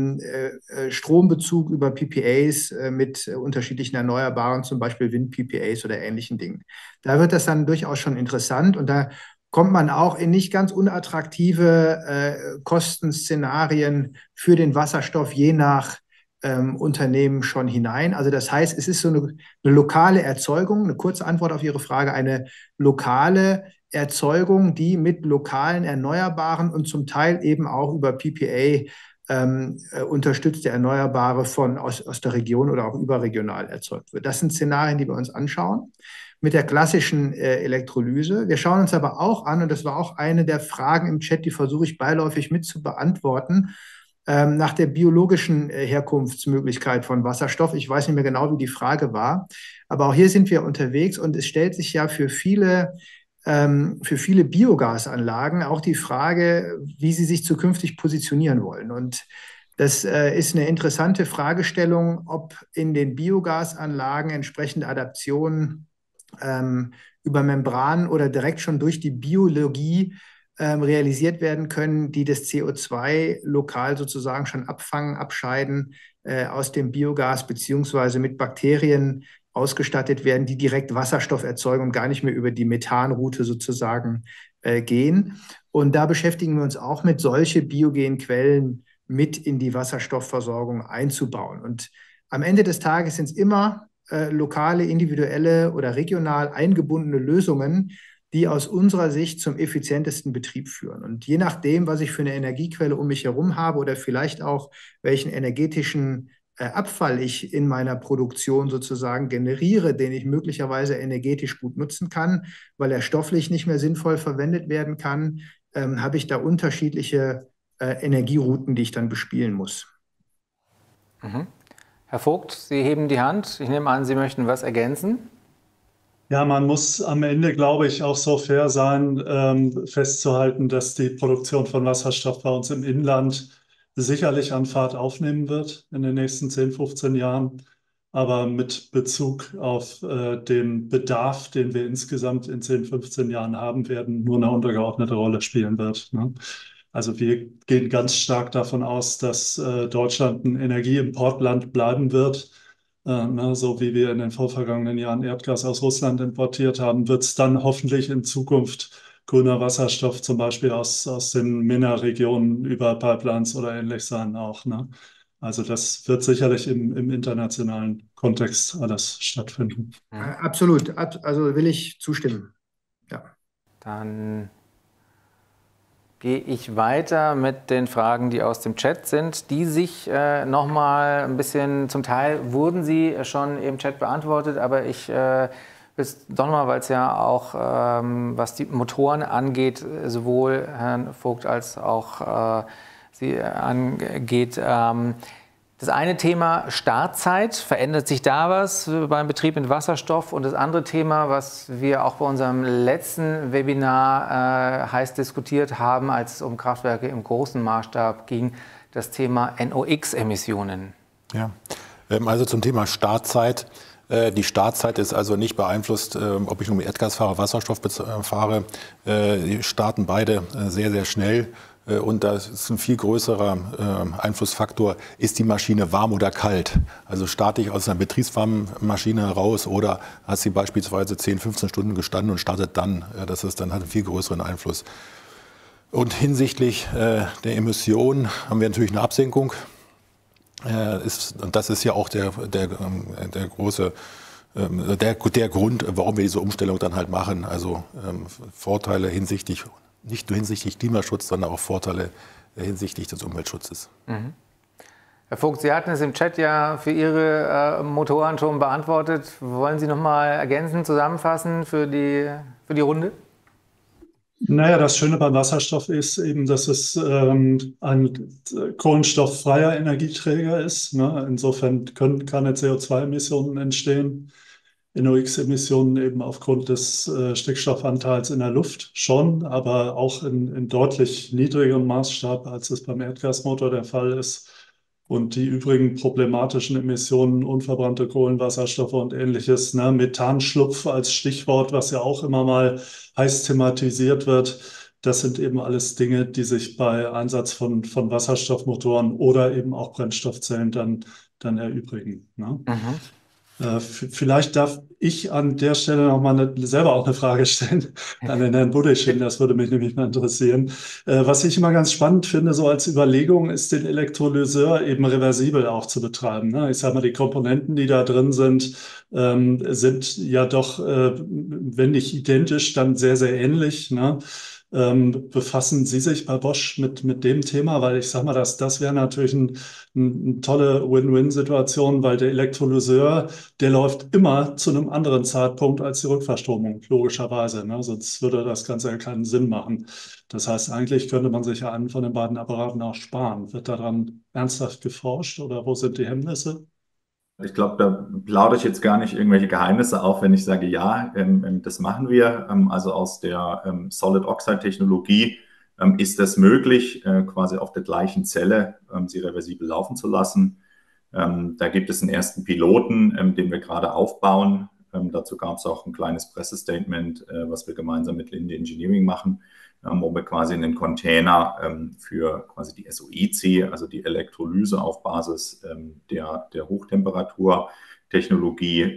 Strombezug über PPAs mit unterschiedlichen Erneuerbaren, zum Beispiel Wind-PPAs oder ähnlichen Dingen. Da wird das dann durchaus schon interessant und da kommt man auch in nicht ganz unattraktive Kostenszenarien für den Wasserstoff je nach Unternehmen schon hinein. Also das heißt, es ist so eine lokale Erzeugung, eine kurze Antwort auf Ihre Frage, eine lokale Erzeugung, die mit lokalen Erneuerbaren und zum Teil eben auch über PPA unterstützte Erneuerbare aus der Region oder auch überregional erzeugt wird. Das sind Szenarien, die wir uns anschauen mit der klassischen Elektrolyse. Wir schauen uns aber auch an, und das war auch eine der Fragen im Chat, die versuche ich beiläufig mit zu beantworten, nach der biologischen Herkunftsmöglichkeit von Wasserstoff. Ich weiß nicht mehr genau, wie die Frage war, aber auch hier sind wir unterwegs und es stellt sich ja für viele Biogasanlagen auch die Frage, wie sie sich zukünftig positionieren wollen. Und das ist eine interessante Fragestellung, ob in den Biogasanlagen entsprechende Adaptionen über Membran oder direkt schon durch die Biologie realisiert werden können, die das CO2 lokal sozusagen schon abfangen, abscheiden aus dem Biogas beziehungsweise mit Bakterien ausgestattet werden, die direkt Wasserstoff erzeugen und gar nicht mehr über die Methanroute sozusagen gehen. Und da beschäftigen wir uns auch mit, solche biogenen Quellen mit in die Wasserstoffversorgung einzubauen. Und am Ende des Tages sind es immer lokale, individuelle oder regional eingebundene Lösungen, die aus unserer Sicht zum effizientesten Betrieb führen. Und je nachdem, was ich für eine Energiequelle um mich herum habe oder vielleicht auch welchen energetischen Abfall ich in meiner Produktion sozusagen generiere, den ich möglicherweise energetisch gut nutzen kann, weil er stofflich nicht mehr sinnvoll verwendet werden kann, habe ich da unterschiedliche Energierouten, die ich dann bespielen muss. Mhm. Herr Vogt, Sie heben die Hand. Ich nehme an, Sie möchten was ergänzen. Ja, man muss am Ende, glaube ich, auch so fair sein, festzuhalten, dass die Produktion von Wasserstoff bei uns im Inland sicherlich an Fahrt aufnehmen wird in den nächsten 10, 15 Jahren. aber mit Bezug auf den Bedarf, den wir insgesamt in 10, 15 Jahren haben werden, nur eine untergeordnete Rolle spielen wird. Ne? Also wir gehen ganz stark davon aus, dass Deutschland ein Energieimportland bleiben wird. Ne, so wie wir in den vorvergangenen Jahren Erdgas aus Russland importiert haben, wird es dann hoffentlich in Zukunft grüner Wasserstoff zum Beispiel aus den MENA-Regionen über Pipelines oder ähnlich sein auch. Ne? Also das wird sicherlich im internationalen Kontext alles stattfinden. Absolut, also will ich zustimmen. Ja. Dann gehe ich weiter mit den Fragen, die aus dem Chat sind, die sich nochmal ein bisschen, zum Teil wurden sie schon im Chat beantwortet, aber ich bis doch nochmal, weil es ja auch, was die Motoren angeht, sowohl Herrn Vogt als auch Sie angeht. Das eine Thema Startzeit, verändert sich da was beim Betrieb mit Wasserstoff? Und das andere Thema, was wir auch bei unserem letzten Webinar heiß diskutiert haben, als es um Kraftwerke im großen Maßstab ging, das Thema NOx-Emissionen. Ja, also zum Thema Startzeit. Die Startzeit ist also nicht beeinflusst, ob ich nun mit Erdgas fahre, Wasserstoff fahre. Die starten beide sehr, sehr schnell. Und das ist ein viel größerer Einflussfaktor, ist die Maschine warm oder kalt? Also starte ich aus einer betriebswarmen Maschine heraus oder hat sie beispielsweise 10, 15 Stunden gestanden und startet dann? Das ist dann hat einen viel größeren Einfluss. Und hinsichtlich der Emissionen haben wir natürlich eine Absenkung. Und das ist ja auch der große der Grund, warum wir diese Umstellung dann halt machen. Also Vorteile hinsichtlich, nicht nur hinsichtlich Klimaschutz, sondern auch Vorteile hinsichtlich des Umweltschutzes. Mhm. Herr Vogt, Sie hatten es im Chat ja für Ihre Motoren schon beantwortet. Wollen Sie noch mal ergänzen, zusammenfassen für die Runde? Naja, das Schöne beim Wasserstoff ist eben, dass es ein kohlenstofffreier Energieträger ist. Ne? Insofern können keine CO2-Emissionen entstehen. NOx-Emissionen eben aufgrund des Stickstoffanteils in der Luft schon, aber auch in deutlich niedrigerem Maßstab, als es beim Erdgasmotor der Fall ist. Und die übrigen problematischen Emissionen, unverbrannte Kohlenwasserstoffe und ähnliches, ne, Methanschlupf als Stichwort, was ja auch immer mal heiß thematisiert wird, das sind eben alles Dinge, die sich bei Einsatz von Wasserstoffmotoren oder eben auch Brennstoffzellen dann erübrigen. Ne? Mhm. Vielleicht darf ich an der Stelle noch mal selber auch eine Frage stellen an den Herrn Budischin. Das würde mich nämlich mal interessieren. Was ich immer ganz spannend finde, so als Überlegung, ist den Elektrolyseur eben reversibel auch zu betreiben. Ne? Ich sage mal, die Komponenten, die da drin sind, sind ja doch, wenn nicht identisch, dann sehr, sehr ähnlich. Ne? Befassen Sie sich bei Bosch mit dem Thema? Weil ich sage mal, das wäre natürlich eine tolle Win-Win-Situation, weil der Elektrolyseur, der läuft immer zu einem anderen Zeitpunkt als die Rückverstromung, logischerweise. Ne? Sonst würde das Ganze ja keinen Sinn machen. Das heißt, eigentlich könnte man sich ja einen von den beiden Apparaten auch sparen. Wird daran ernsthaft geforscht oder wo sind die Hemmnisse? Ich glaube, da plaudere ich jetzt gar nicht irgendwelche Geheimnisse auf, wenn ich sage, ja, das machen wir. Also aus der Solid Oxide Technologie ist es möglich, quasi auf der gleichen Zelle sie reversibel laufen zu lassen. Da gibt es einen ersten Piloten, den wir gerade aufbauen. Dazu gab es auch ein kleines Pressestatement, was wir gemeinsam mit Linde Engineering machen, wo wir quasi einen Container für quasi die SOIC, also die Elektrolyse auf Basis der Hochtemperaturtechnologie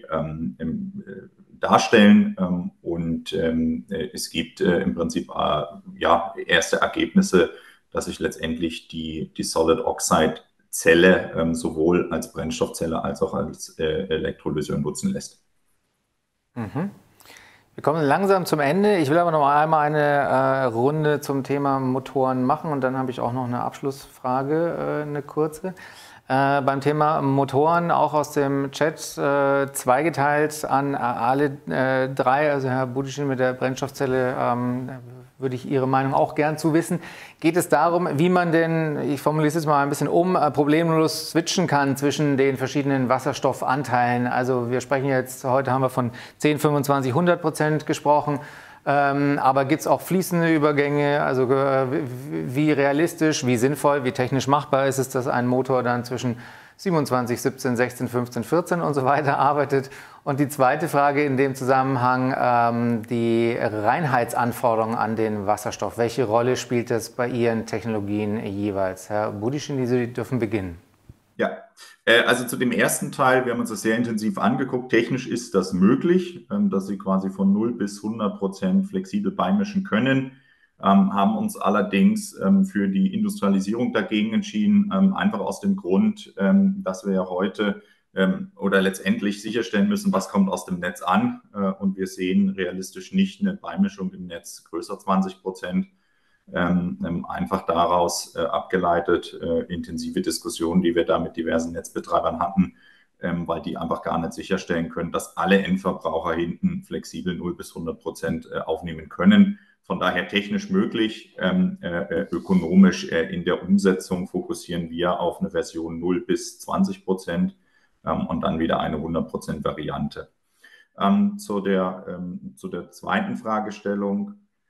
darstellen. Und es gibt im Prinzip ja, erste Ergebnisse, dass sich letztendlich die Solid Oxide Zelle sowohl als Brennstoffzelle als auch als Elektrolyseur nutzen lässt. Mhm. Wir kommen langsam zum Ende. Ich will aber noch einmal eine Runde zum Thema Motoren machen und dann habe ich auch noch eine Abschlussfrage, eine kurze. Beim Thema Motoren, auch aus dem Chat, zweigeteilt an alle drei, also Herr Budischin mit der Brennstoffzelle, würde ich Ihre Meinung auch gern zu wissen. Geht es darum, wie man denn, ich formuliere es jetzt mal ein bisschen problemlos switchen kann zwischen den verschiedenen Wasserstoffanteilen? Also wir sprechen jetzt, heute haben wir von 10, 25, 100% gesprochen. Aber gibt es auch fließende Übergänge? Also wie realistisch, wie sinnvoll, wie technisch machbar ist es, dass ein Motor dann zwischen 27, 17, 16, 15, 14 und so weiter arbeitet. Und die zweite Frage in dem Zusammenhang, die Reinheitsanforderungen an den Wasserstoff. Welche Rolle spielt das bei Ihren Technologien jeweils? Herr Budischin, Sie dürfen beginnen. Ja, also zu dem ersten Teil, wir haben uns das sehr intensiv angeguckt. Technisch ist das möglich, dass Sie quasi von 0 bis 100% flexibel beimischen können. Haben uns allerdings für die Industrialisierung dagegen entschieden, einfach aus dem Grund, dass wir ja heute oder letztendlich sicherstellen müssen, was kommt aus dem Netz an. Und wir sehen realistisch nicht eine Beimischung im Netz größer 20%. Einfach daraus abgeleitet intensive Diskussionen, die wir da mit diversen Netzbetreibern hatten, weil die einfach gar nicht sicherstellen können, dass alle Endverbraucher hinten flexibel 0 bis 100% aufnehmen können. Von daher technisch möglich, ökonomisch in der Umsetzung fokussieren wir auf eine Version 0 bis 20% und dann wieder eine 100% Variante. Zu der zweiten Fragestellung,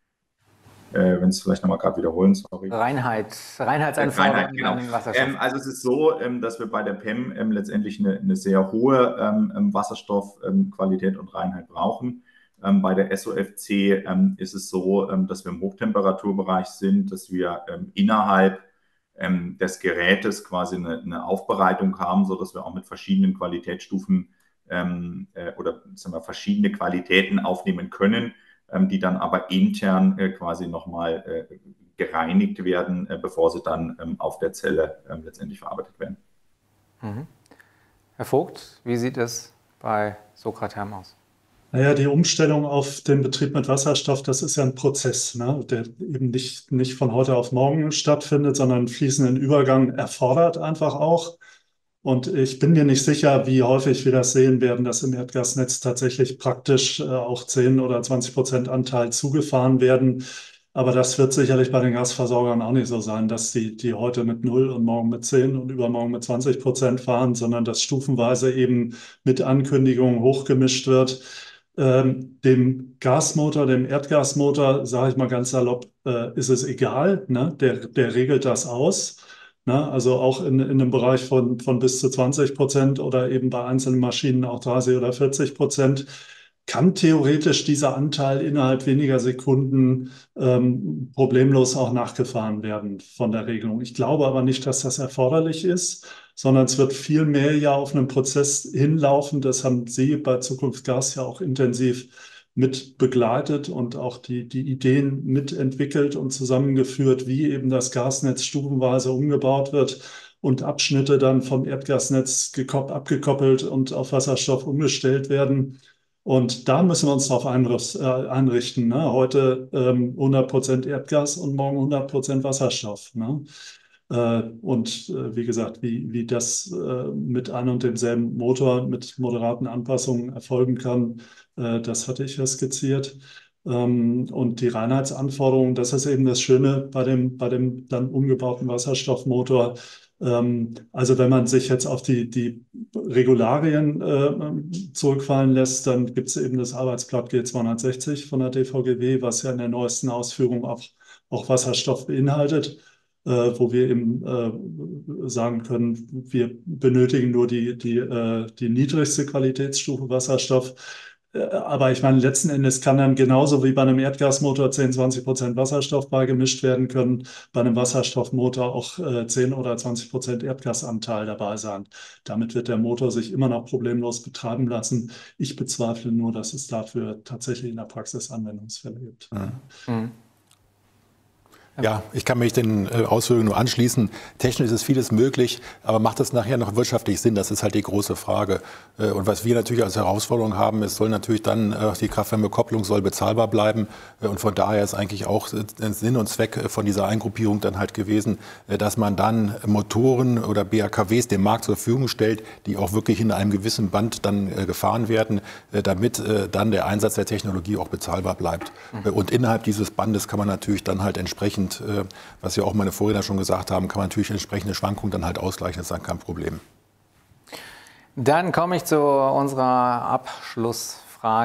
wenn Sie es vielleicht nochmal gerade wiederholen, sorry. Reinheitsanforderungen genau. an den Wasserstoff. Also es ist so, dass wir bei der PEM letztendlich eine sehr hohe Wasserstoffqualität und Reinheit brauchen. Bei der SOFC ist es so, dass wir im Hochtemperaturbereich sind, dass wir innerhalb des Gerätes quasi eine Aufbereitung haben, sodass wir auch mit verschiedenen Qualitätsstufen oder sagen wir, verschiedene Qualitäten aufnehmen können, die dann aber intern quasi nochmal gereinigt werden, bevor sie dann auf der Zelle letztendlich verarbeitet werden. Mhm. Herr Vogt, wie sieht es bei Socratherm aus? Naja, die Umstellung auf den Betrieb mit Wasserstoff, das ist ja ein Prozess, ne, der eben nicht von heute auf morgen stattfindet, sondern einen fließenden Übergang erfordert einfach auch. Und ich bin mir nicht sicher, wie häufig wir das sehen werden, dass im Erdgasnetz tatsächlich praktisch auch 10 oder 20% Anteil zugefahren werden. Aber das wird sicherlich bei den Gasversorgern auch nicht so sein, dass die heute mit 0 und morgen mit 10 und übermorgen mit 20% fahren, sondern dass stufenweise eben mit Ankündigungen hochgemischt wird. Dem Gasmotor, dem Erdgasmotor, sage ich mal ganz salopp, ist es egal, ne? Der regelt das aus. Ne? Also auch in einem Bereich von bis zu 20% oder eben bei einzelnen Maschinen auch 30 oder 40%, kann theoretisch dieser Anteil innerhalb weniger Sekunden problemlos auch nachgefahren werden von der Regelung. Ich glaube aber nicht, dass das erforderlich ist, sondern es wird viel mehr ja auf einen Prozess hinlaufen. Das haben Sie bei Zukunft Gas ja auch intensiv mit begleitet und auch die Ideen mitentwickelt und zusammengeführt, wie eben das Gasnetz stufenweise umgebaut wird und Abschnitte dann vom Erdgasnetz abgekoppelt und auf Wasserstoff umgestellt werden. Und da müssen wir uns darauf einrichten. Ne? Heute 100% Erdgas und morgen 100% Wasserstoff. Ne? Und wie gesagt, wie das mit einem und demselben Motor mit moderaten Anpassungen erfolgen kann, das hatte ich ja skizziert. Und die Reinheitsanforderungen, das ist eben das Schöne bei dem dann umgebauten Wasserstoffmotor. Also wenn man sich jetzt auf die Regularien zurückfallen lässt, dann gibt es eben das Arbeitsblatt G260 von der DVGW, was ja in der neuesten Ausführung auch Wasserstoff beinhaltet, wo wir eben sagen können, wir benötigen nur die niedrigste Qualitätsstufe Wasserstoff. Aber ich meine, letzten Endes kann dann genauso wie bei einem Erdgasmotor 10-20% Wasserstoff beigemischt werden können, bei einem Wasserstoffmotor auch 10 oder 20% Erdgasanteil dabei sein. Damit wird der Motor sich immer noch problemlos betreiben lassen. Ich bezweifle nur, dass es dafür tatsächlich in der Praxis Anwendungsfälle gibt. Mhm. Ja, ich kann mich den Ausführungen nur anschließen. Technisch ist vieles möglich, aber macht es nachher noch wirtschaftlich Sinn? Das ist halt die große Frage. Und was wir natürlich als Herausforderung haben, es soll natürlich dann, die Kraft-Wärme-Kopplung soll bezahlbar bleiben. Und von daher ist eigentlich auch Sinn und Zweck von dieser Eingruppierung dann halt gewesen, dass man dann Motoren oder BAKWs dem Markt zur Verfügung stellt, die auch wirklich in einem gewissen Band dann gefahren werden, damit dann der Einsatz der Technologie auch bezahlbar bleibt. Und innerhalb dieses Bandes kann man natürlich dann halt entsprechend, was ja auch meine Vorredner schon gesagt haben, kann man natürlich entsprechende Schwankungen dann halt ausgleichen, das ist dann kein Problem. Dann komme ich zu unserer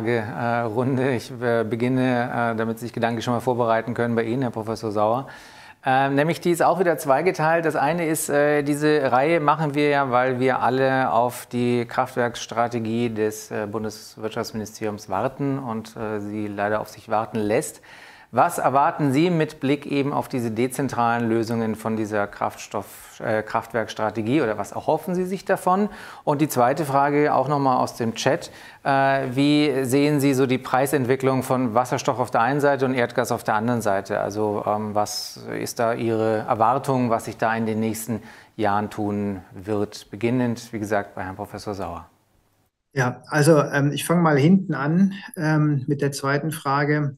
Abschlussfragerunde. Ich beginne, damit Sie sich gedanklich schon mal vorbereiten können, bei Ihnen, Herr Professor Sauer. Nämlich die ist auch wieder zweigeteilt. Das eine ist, diese Reihe machen wir ja, weil wir alle auf die Kraftwerksstrategie des Bundeswirtschaftsministeriums warten und sie leider auf sich warten lässt. Was erwarten Sie mit Blick eben auf diese dezentralen Lösungen von dieser Kraftwerkstrategie oder was erhoffen Sie sich davon? Und die zweite Frage auch nochmal aus dem Chat. Wie sehen Sie so die Preisentwicklung von Wasserstoff auf der einen Seite und Erdgas auf der anderen Seite? Also was ist da Ihre Erwartung, was sich da in den nächsten Jahren tun wird? Beginnend, wie gesagt, bei Herrn Professor Sauer. Ja, also ich fange mal hinten an mit der zweiten Frage.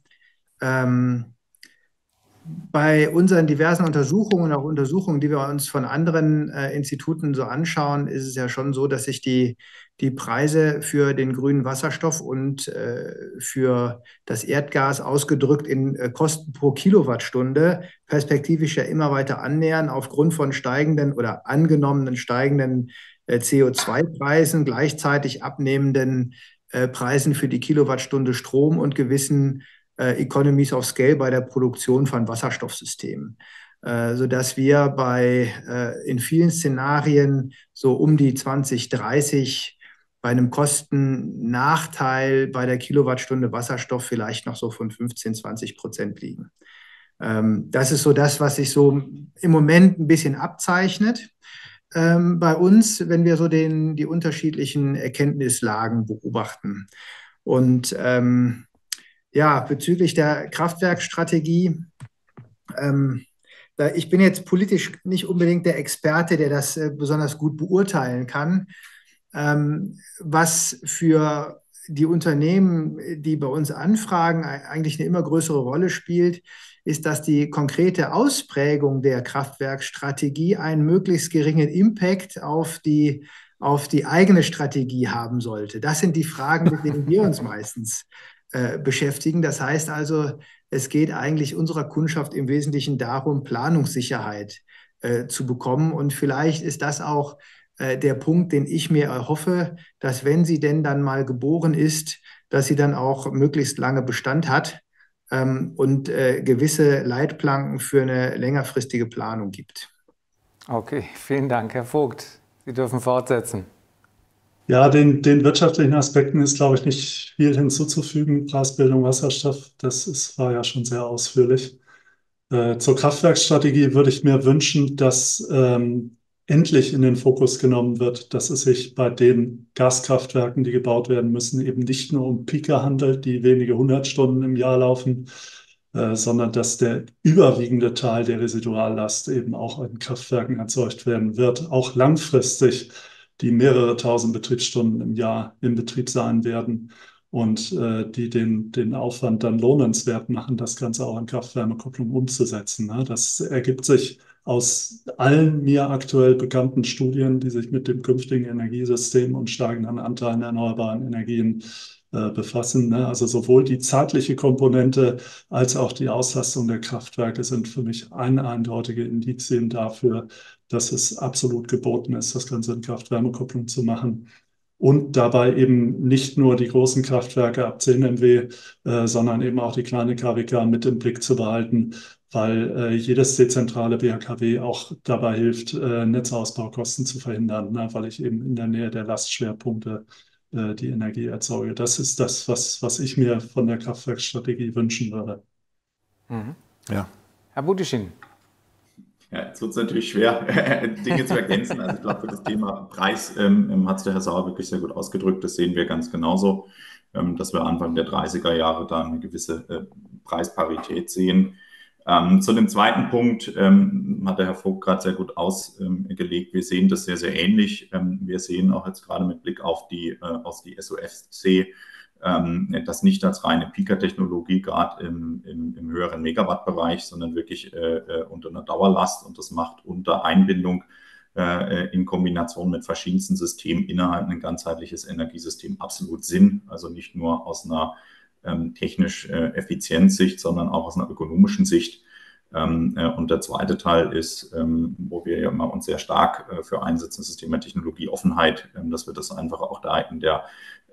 Bei unseren diversen Untersuchungen, auch Untersuchungen, die wir uns von anderen Instituten so anschauen, ist es ja schon so, dass sich die Preise für den grünen Wasserstoff und für das Erdgas ausgedrückt in Kosten pro Kilowattstunde perspektivisch ja immer weiter annähern, aufgrund von steigenden oder angenommenen steigenden CO2-Preisen, gleichzeitig abnehmenden Preisen für die Kilowattstunde Strom und gewissen Economies of Scale bei der Produktion von Wasserstoffsystemen, sodass wir in vielen Szenarien so um die 2030 bei einem Kostennachteil bei der Kilowattstunde Wasserstoff vielleicht noch so von 15-20% liegen. Das ist so das, was sich so im Moment ein bisschen abzeichnet. Bei uns, wenn wir so die unterschiedlichen Erkenntnislagen beobachten. Und ja, bezüglich der Kraftwerkstrategie, ich bin jetzt politisch nicht unbedingt der Experte, der das besonders gut beurteilen kann. Was für die Unternehmen, die bei uns anfragen, eigentlich eine immer größere Rolle spielt, ist, dass die konkrete Ausprägung der Kraftwerkstrategie einen möglichst geringen Impact auf die eigene Strategie haben sollte. Das sind die Fragen, mit denen wir uns meistens beschäftigen. Das heißt also, es geht eigentlich unserer Kundschaft im Wesentlichen darum, Planungssicherheit zu bekommen. Und vielleicht ist das auch der Punkt, den ich mir erhoffe, dass wenn sie denn dann mal geboren ist, dass sie dann auch möglichst lange Bestand hat und gewisse Leitplanken für eine längerfristige Planung gibt. Okay, vielen Dank, Herr Vogt. Sie dürfen fortsetzen. Ja, den wirtschaftlichen Aspekten ist, glaube ich, nicht viel hinzuzufügen. Preisbildung, Wasserstoff, war ja schon sehr ausführlich. Zur Kraftwerkstrategie würde ich mir wünschen, dass endlich in den Fokus genommen wird, dass es sich bei den Gaskraftwerken, die gebaut werden müssen, eben nicht nur um Peaker handelt, die wenige 100 Stunden im Jahr laufen, sondern dass der überwiegende Teil der Residuallast eben auch in Kraftwerken erzeugt werden wird, auch langfristig, die mehrere tausend Betriebsstunden im Jahr im Betrieb sein werden und die den Aufwand dann lohnenswert machen, das Ganze auch in Kraft-Wärme-Kopplung umzusetzen. Ne? Das ergibt sich aus allen mir aktuell bekannten Studien, die sich mit dem künftigen Energiesystem und steigenden Anteilen erneuerbaren Energien befassen. Ne? Also sowohl die zeitliche Komponente als auch die Auslastung der Kraftwerke sind für mich eindeutige Indizien dafür, dass es absolut geboten ist, das Ganze in Kraft-Wärme-Kopplung zu machen. Und dabei eben nicht nur die großen Kraftwerke ab 10 MW, sondern eben auch die kleine KWK mit im Blick zu behalten, weil jedes dezentrale BHKW auch dabei hilft, Netzausbaukosten zu verhindern, ne? Weil ich eben in der Nähe der Lastschwerpunkte die Energie erzeuge. Das ist das, was ich mir von der Kraftwerkstrategie wünschen würde. Mhm. Ja. Herr Budischin. Ja, jetzt wird es natürlich schwer, Dinge zu ergänzen. Also ich glaube, für das Thema Preis hat es der Herr Sauer wirklich sehr gut ausgedrückt. Das sehen wir ganz genauso, dass wir Anfang der 30er Jahre da eine gewisse Preisparität sehen. Zu dem zweiten Punkt hat der Herr Vogt gerade sehr gut ausgelegt. Wir sehen das sehr, sehr ähnlich. Wir sehen auch jetzt gerade mit Blick auf die SOFC, das nicht als reine Peaker-Technologie, gerade im höheren Megawatt-Bereich, sondern wirklich unter einer Dauerlast, und das macht unter Einbindung in Kombination mit verschiedensten Systemen innerhalb ein ganzheitliches Energiesystem absolut Sinn. Also nicht nur aus einer technisch Effizienzsicht, sondern auch aus einer ökonomischen Sicht. Und der zweite Teil ist, wo wir ja immer uns sehr stark für einsetzen, das Thema Technologieoffenheit, dass wir das einfach auch da in der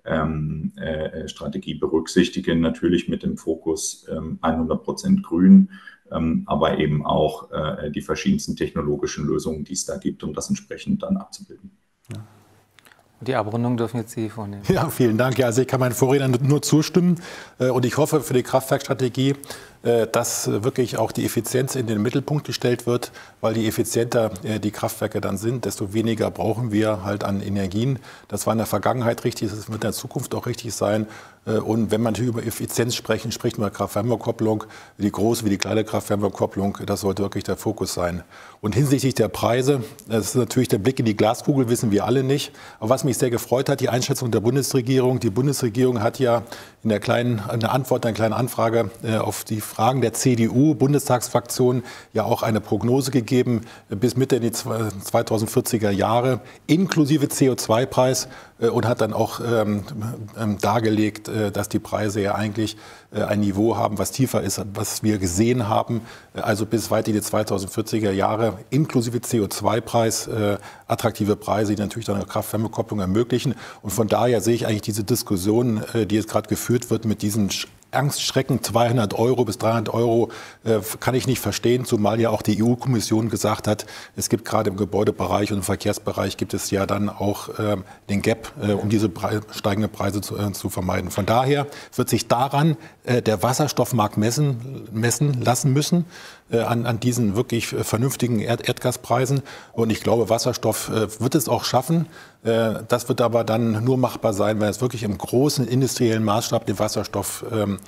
Strategie berücksichtigen, natürlich mit dem Fokus 100% grün, aber eben auch die verschiedensten technologischen Lösungen, die es da gibt, um das entsprechend dann abzubilden. Ja. Die Abrundung dürfen jetzt Sie vornehmen. Ja, vielen Dank. Ja, also ich kann meinen Vorrednern nur zustimmen und ich hoffe für die Kraftwerkstrategie, dass wirklich auch die Effizienz in den Mittelpunkt gestellt wird, weil je effizienter die Kraftwerke dann sind, desto weniger brauchen wir halt an Energien. Das war in der Vergangenheit richtig, das wird in der Zukunft auch richtig sein. Und wenn man über Effizienz sprechen, spricht man Kraft-Wärme-Kopplung, die große wie die kleine Kraft-Wärme-Kopplung, das sollte wirklich der Fokus sein. Und hinsichtlich der Preise, das ist natürlich der Blick in die Glaskugel, wissen wir alle nicht. Aber was mich sehr gefreut hat, die Einschätzung der Bundesregierung. Die Bundesregierung hat ja in der Antwort, einer kleinen Anfrage auf die Fragen der CDU-Bundestagsfraktion ja auch eine Prognose gegeben bis Mitte in die 2040er Jahre inklusive CO2-Preis und hat dann auch dargelegt, dass die Preise ja eigentlich ein Niveau haben, was tiefer ist, was wir gesehen haben, also bis weit in die 2040er Jahre inklusive CO2-Preis, attraktive Preise, die natürlich dann eine Kraft-Wärme-Kopplung ermöglichen. Und von daher sehe ich eigentlich diese Diskussion, die jetzt gerade geführt wird mit diesen Angstschrecken 200 € bis 300 €, kann ich nicht verstehen, zumal ja auch die EU-Kommission gesagt hat, es gibt gerade im Gebäudebereich und im Verkehrsbereich gibt es ja dann auch den Gap, um diese steigenden Preise zu vermeiden. Von daher wird sich daran der Wasserstoffmarkt messen lassen müssen, an diesen wirklich vernünftigen Erdgaspreisen. Und ich glaube, Wasserstoff wird es auch schaffen. Das wird aber dann nur machbar sein, wenn es wirklich im großen industriellen Maßstab den Wasserstoff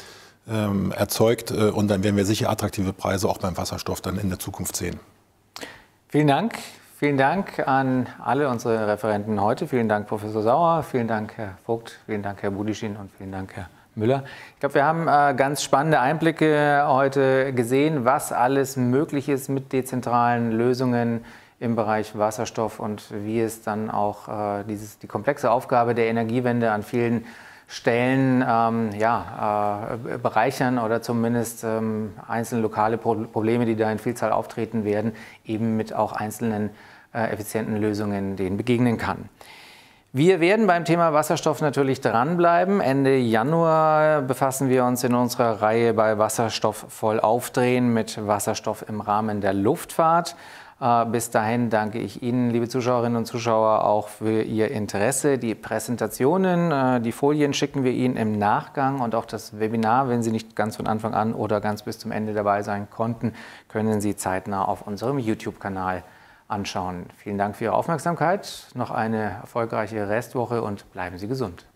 erzeugt. Und dann werden wir sicher attraktive Preise auch beim Wasserstoff dann in der Zukunft sehen. Vielen Dank. Vielen Dank an alle unsere Referenten heute. Vielen Dank, Professor Sauer. Vielen Dank, Herr Vogt. Vielen Dank, Herr Budischin. Und vielen Dank, Herr Müller. Ich glaube, wir haben ganz spannende Einblicke heute gesehen, was alles möglich ist mit dezentralen Lösungen im Bereich Wasserstoff und wie es dann auch die komplexe Aufgabe der Energiewende an vielen Stellen bereichern oder zumindest einzelne lokale Probleme, die da in Vielzahl auftreten werden, eben mit auch einzelnen effizienten Lösungen denen begegnen kann. Wir werden beim Thema Wasserstoff natürlich dranbleiben. Ende Januar befassen wir uns in unserer Reihe bei Wasserstoff voll aufdrehen mit Wasserstoff im Rahmen der Luftfahrt. Bis dahin danke ich Ihnen, liebe Zuschauerinnen und Zuschauer, auch für Ihr Interesse. Die Präsentationen, die Folien schicken wir Ihnen im Nachgang und auch das Webinar, wenn Sie nicht ganz von Anfang an oder ganz bis zum Ende dabei sein konnten, können Sie zeitnah auf unserem YouTube-Kanal anschauen. Vielen Dank für Ihre Aufmerksamkeit, noch eine erfolgreiche Restwoche und bleiben Sie gesund.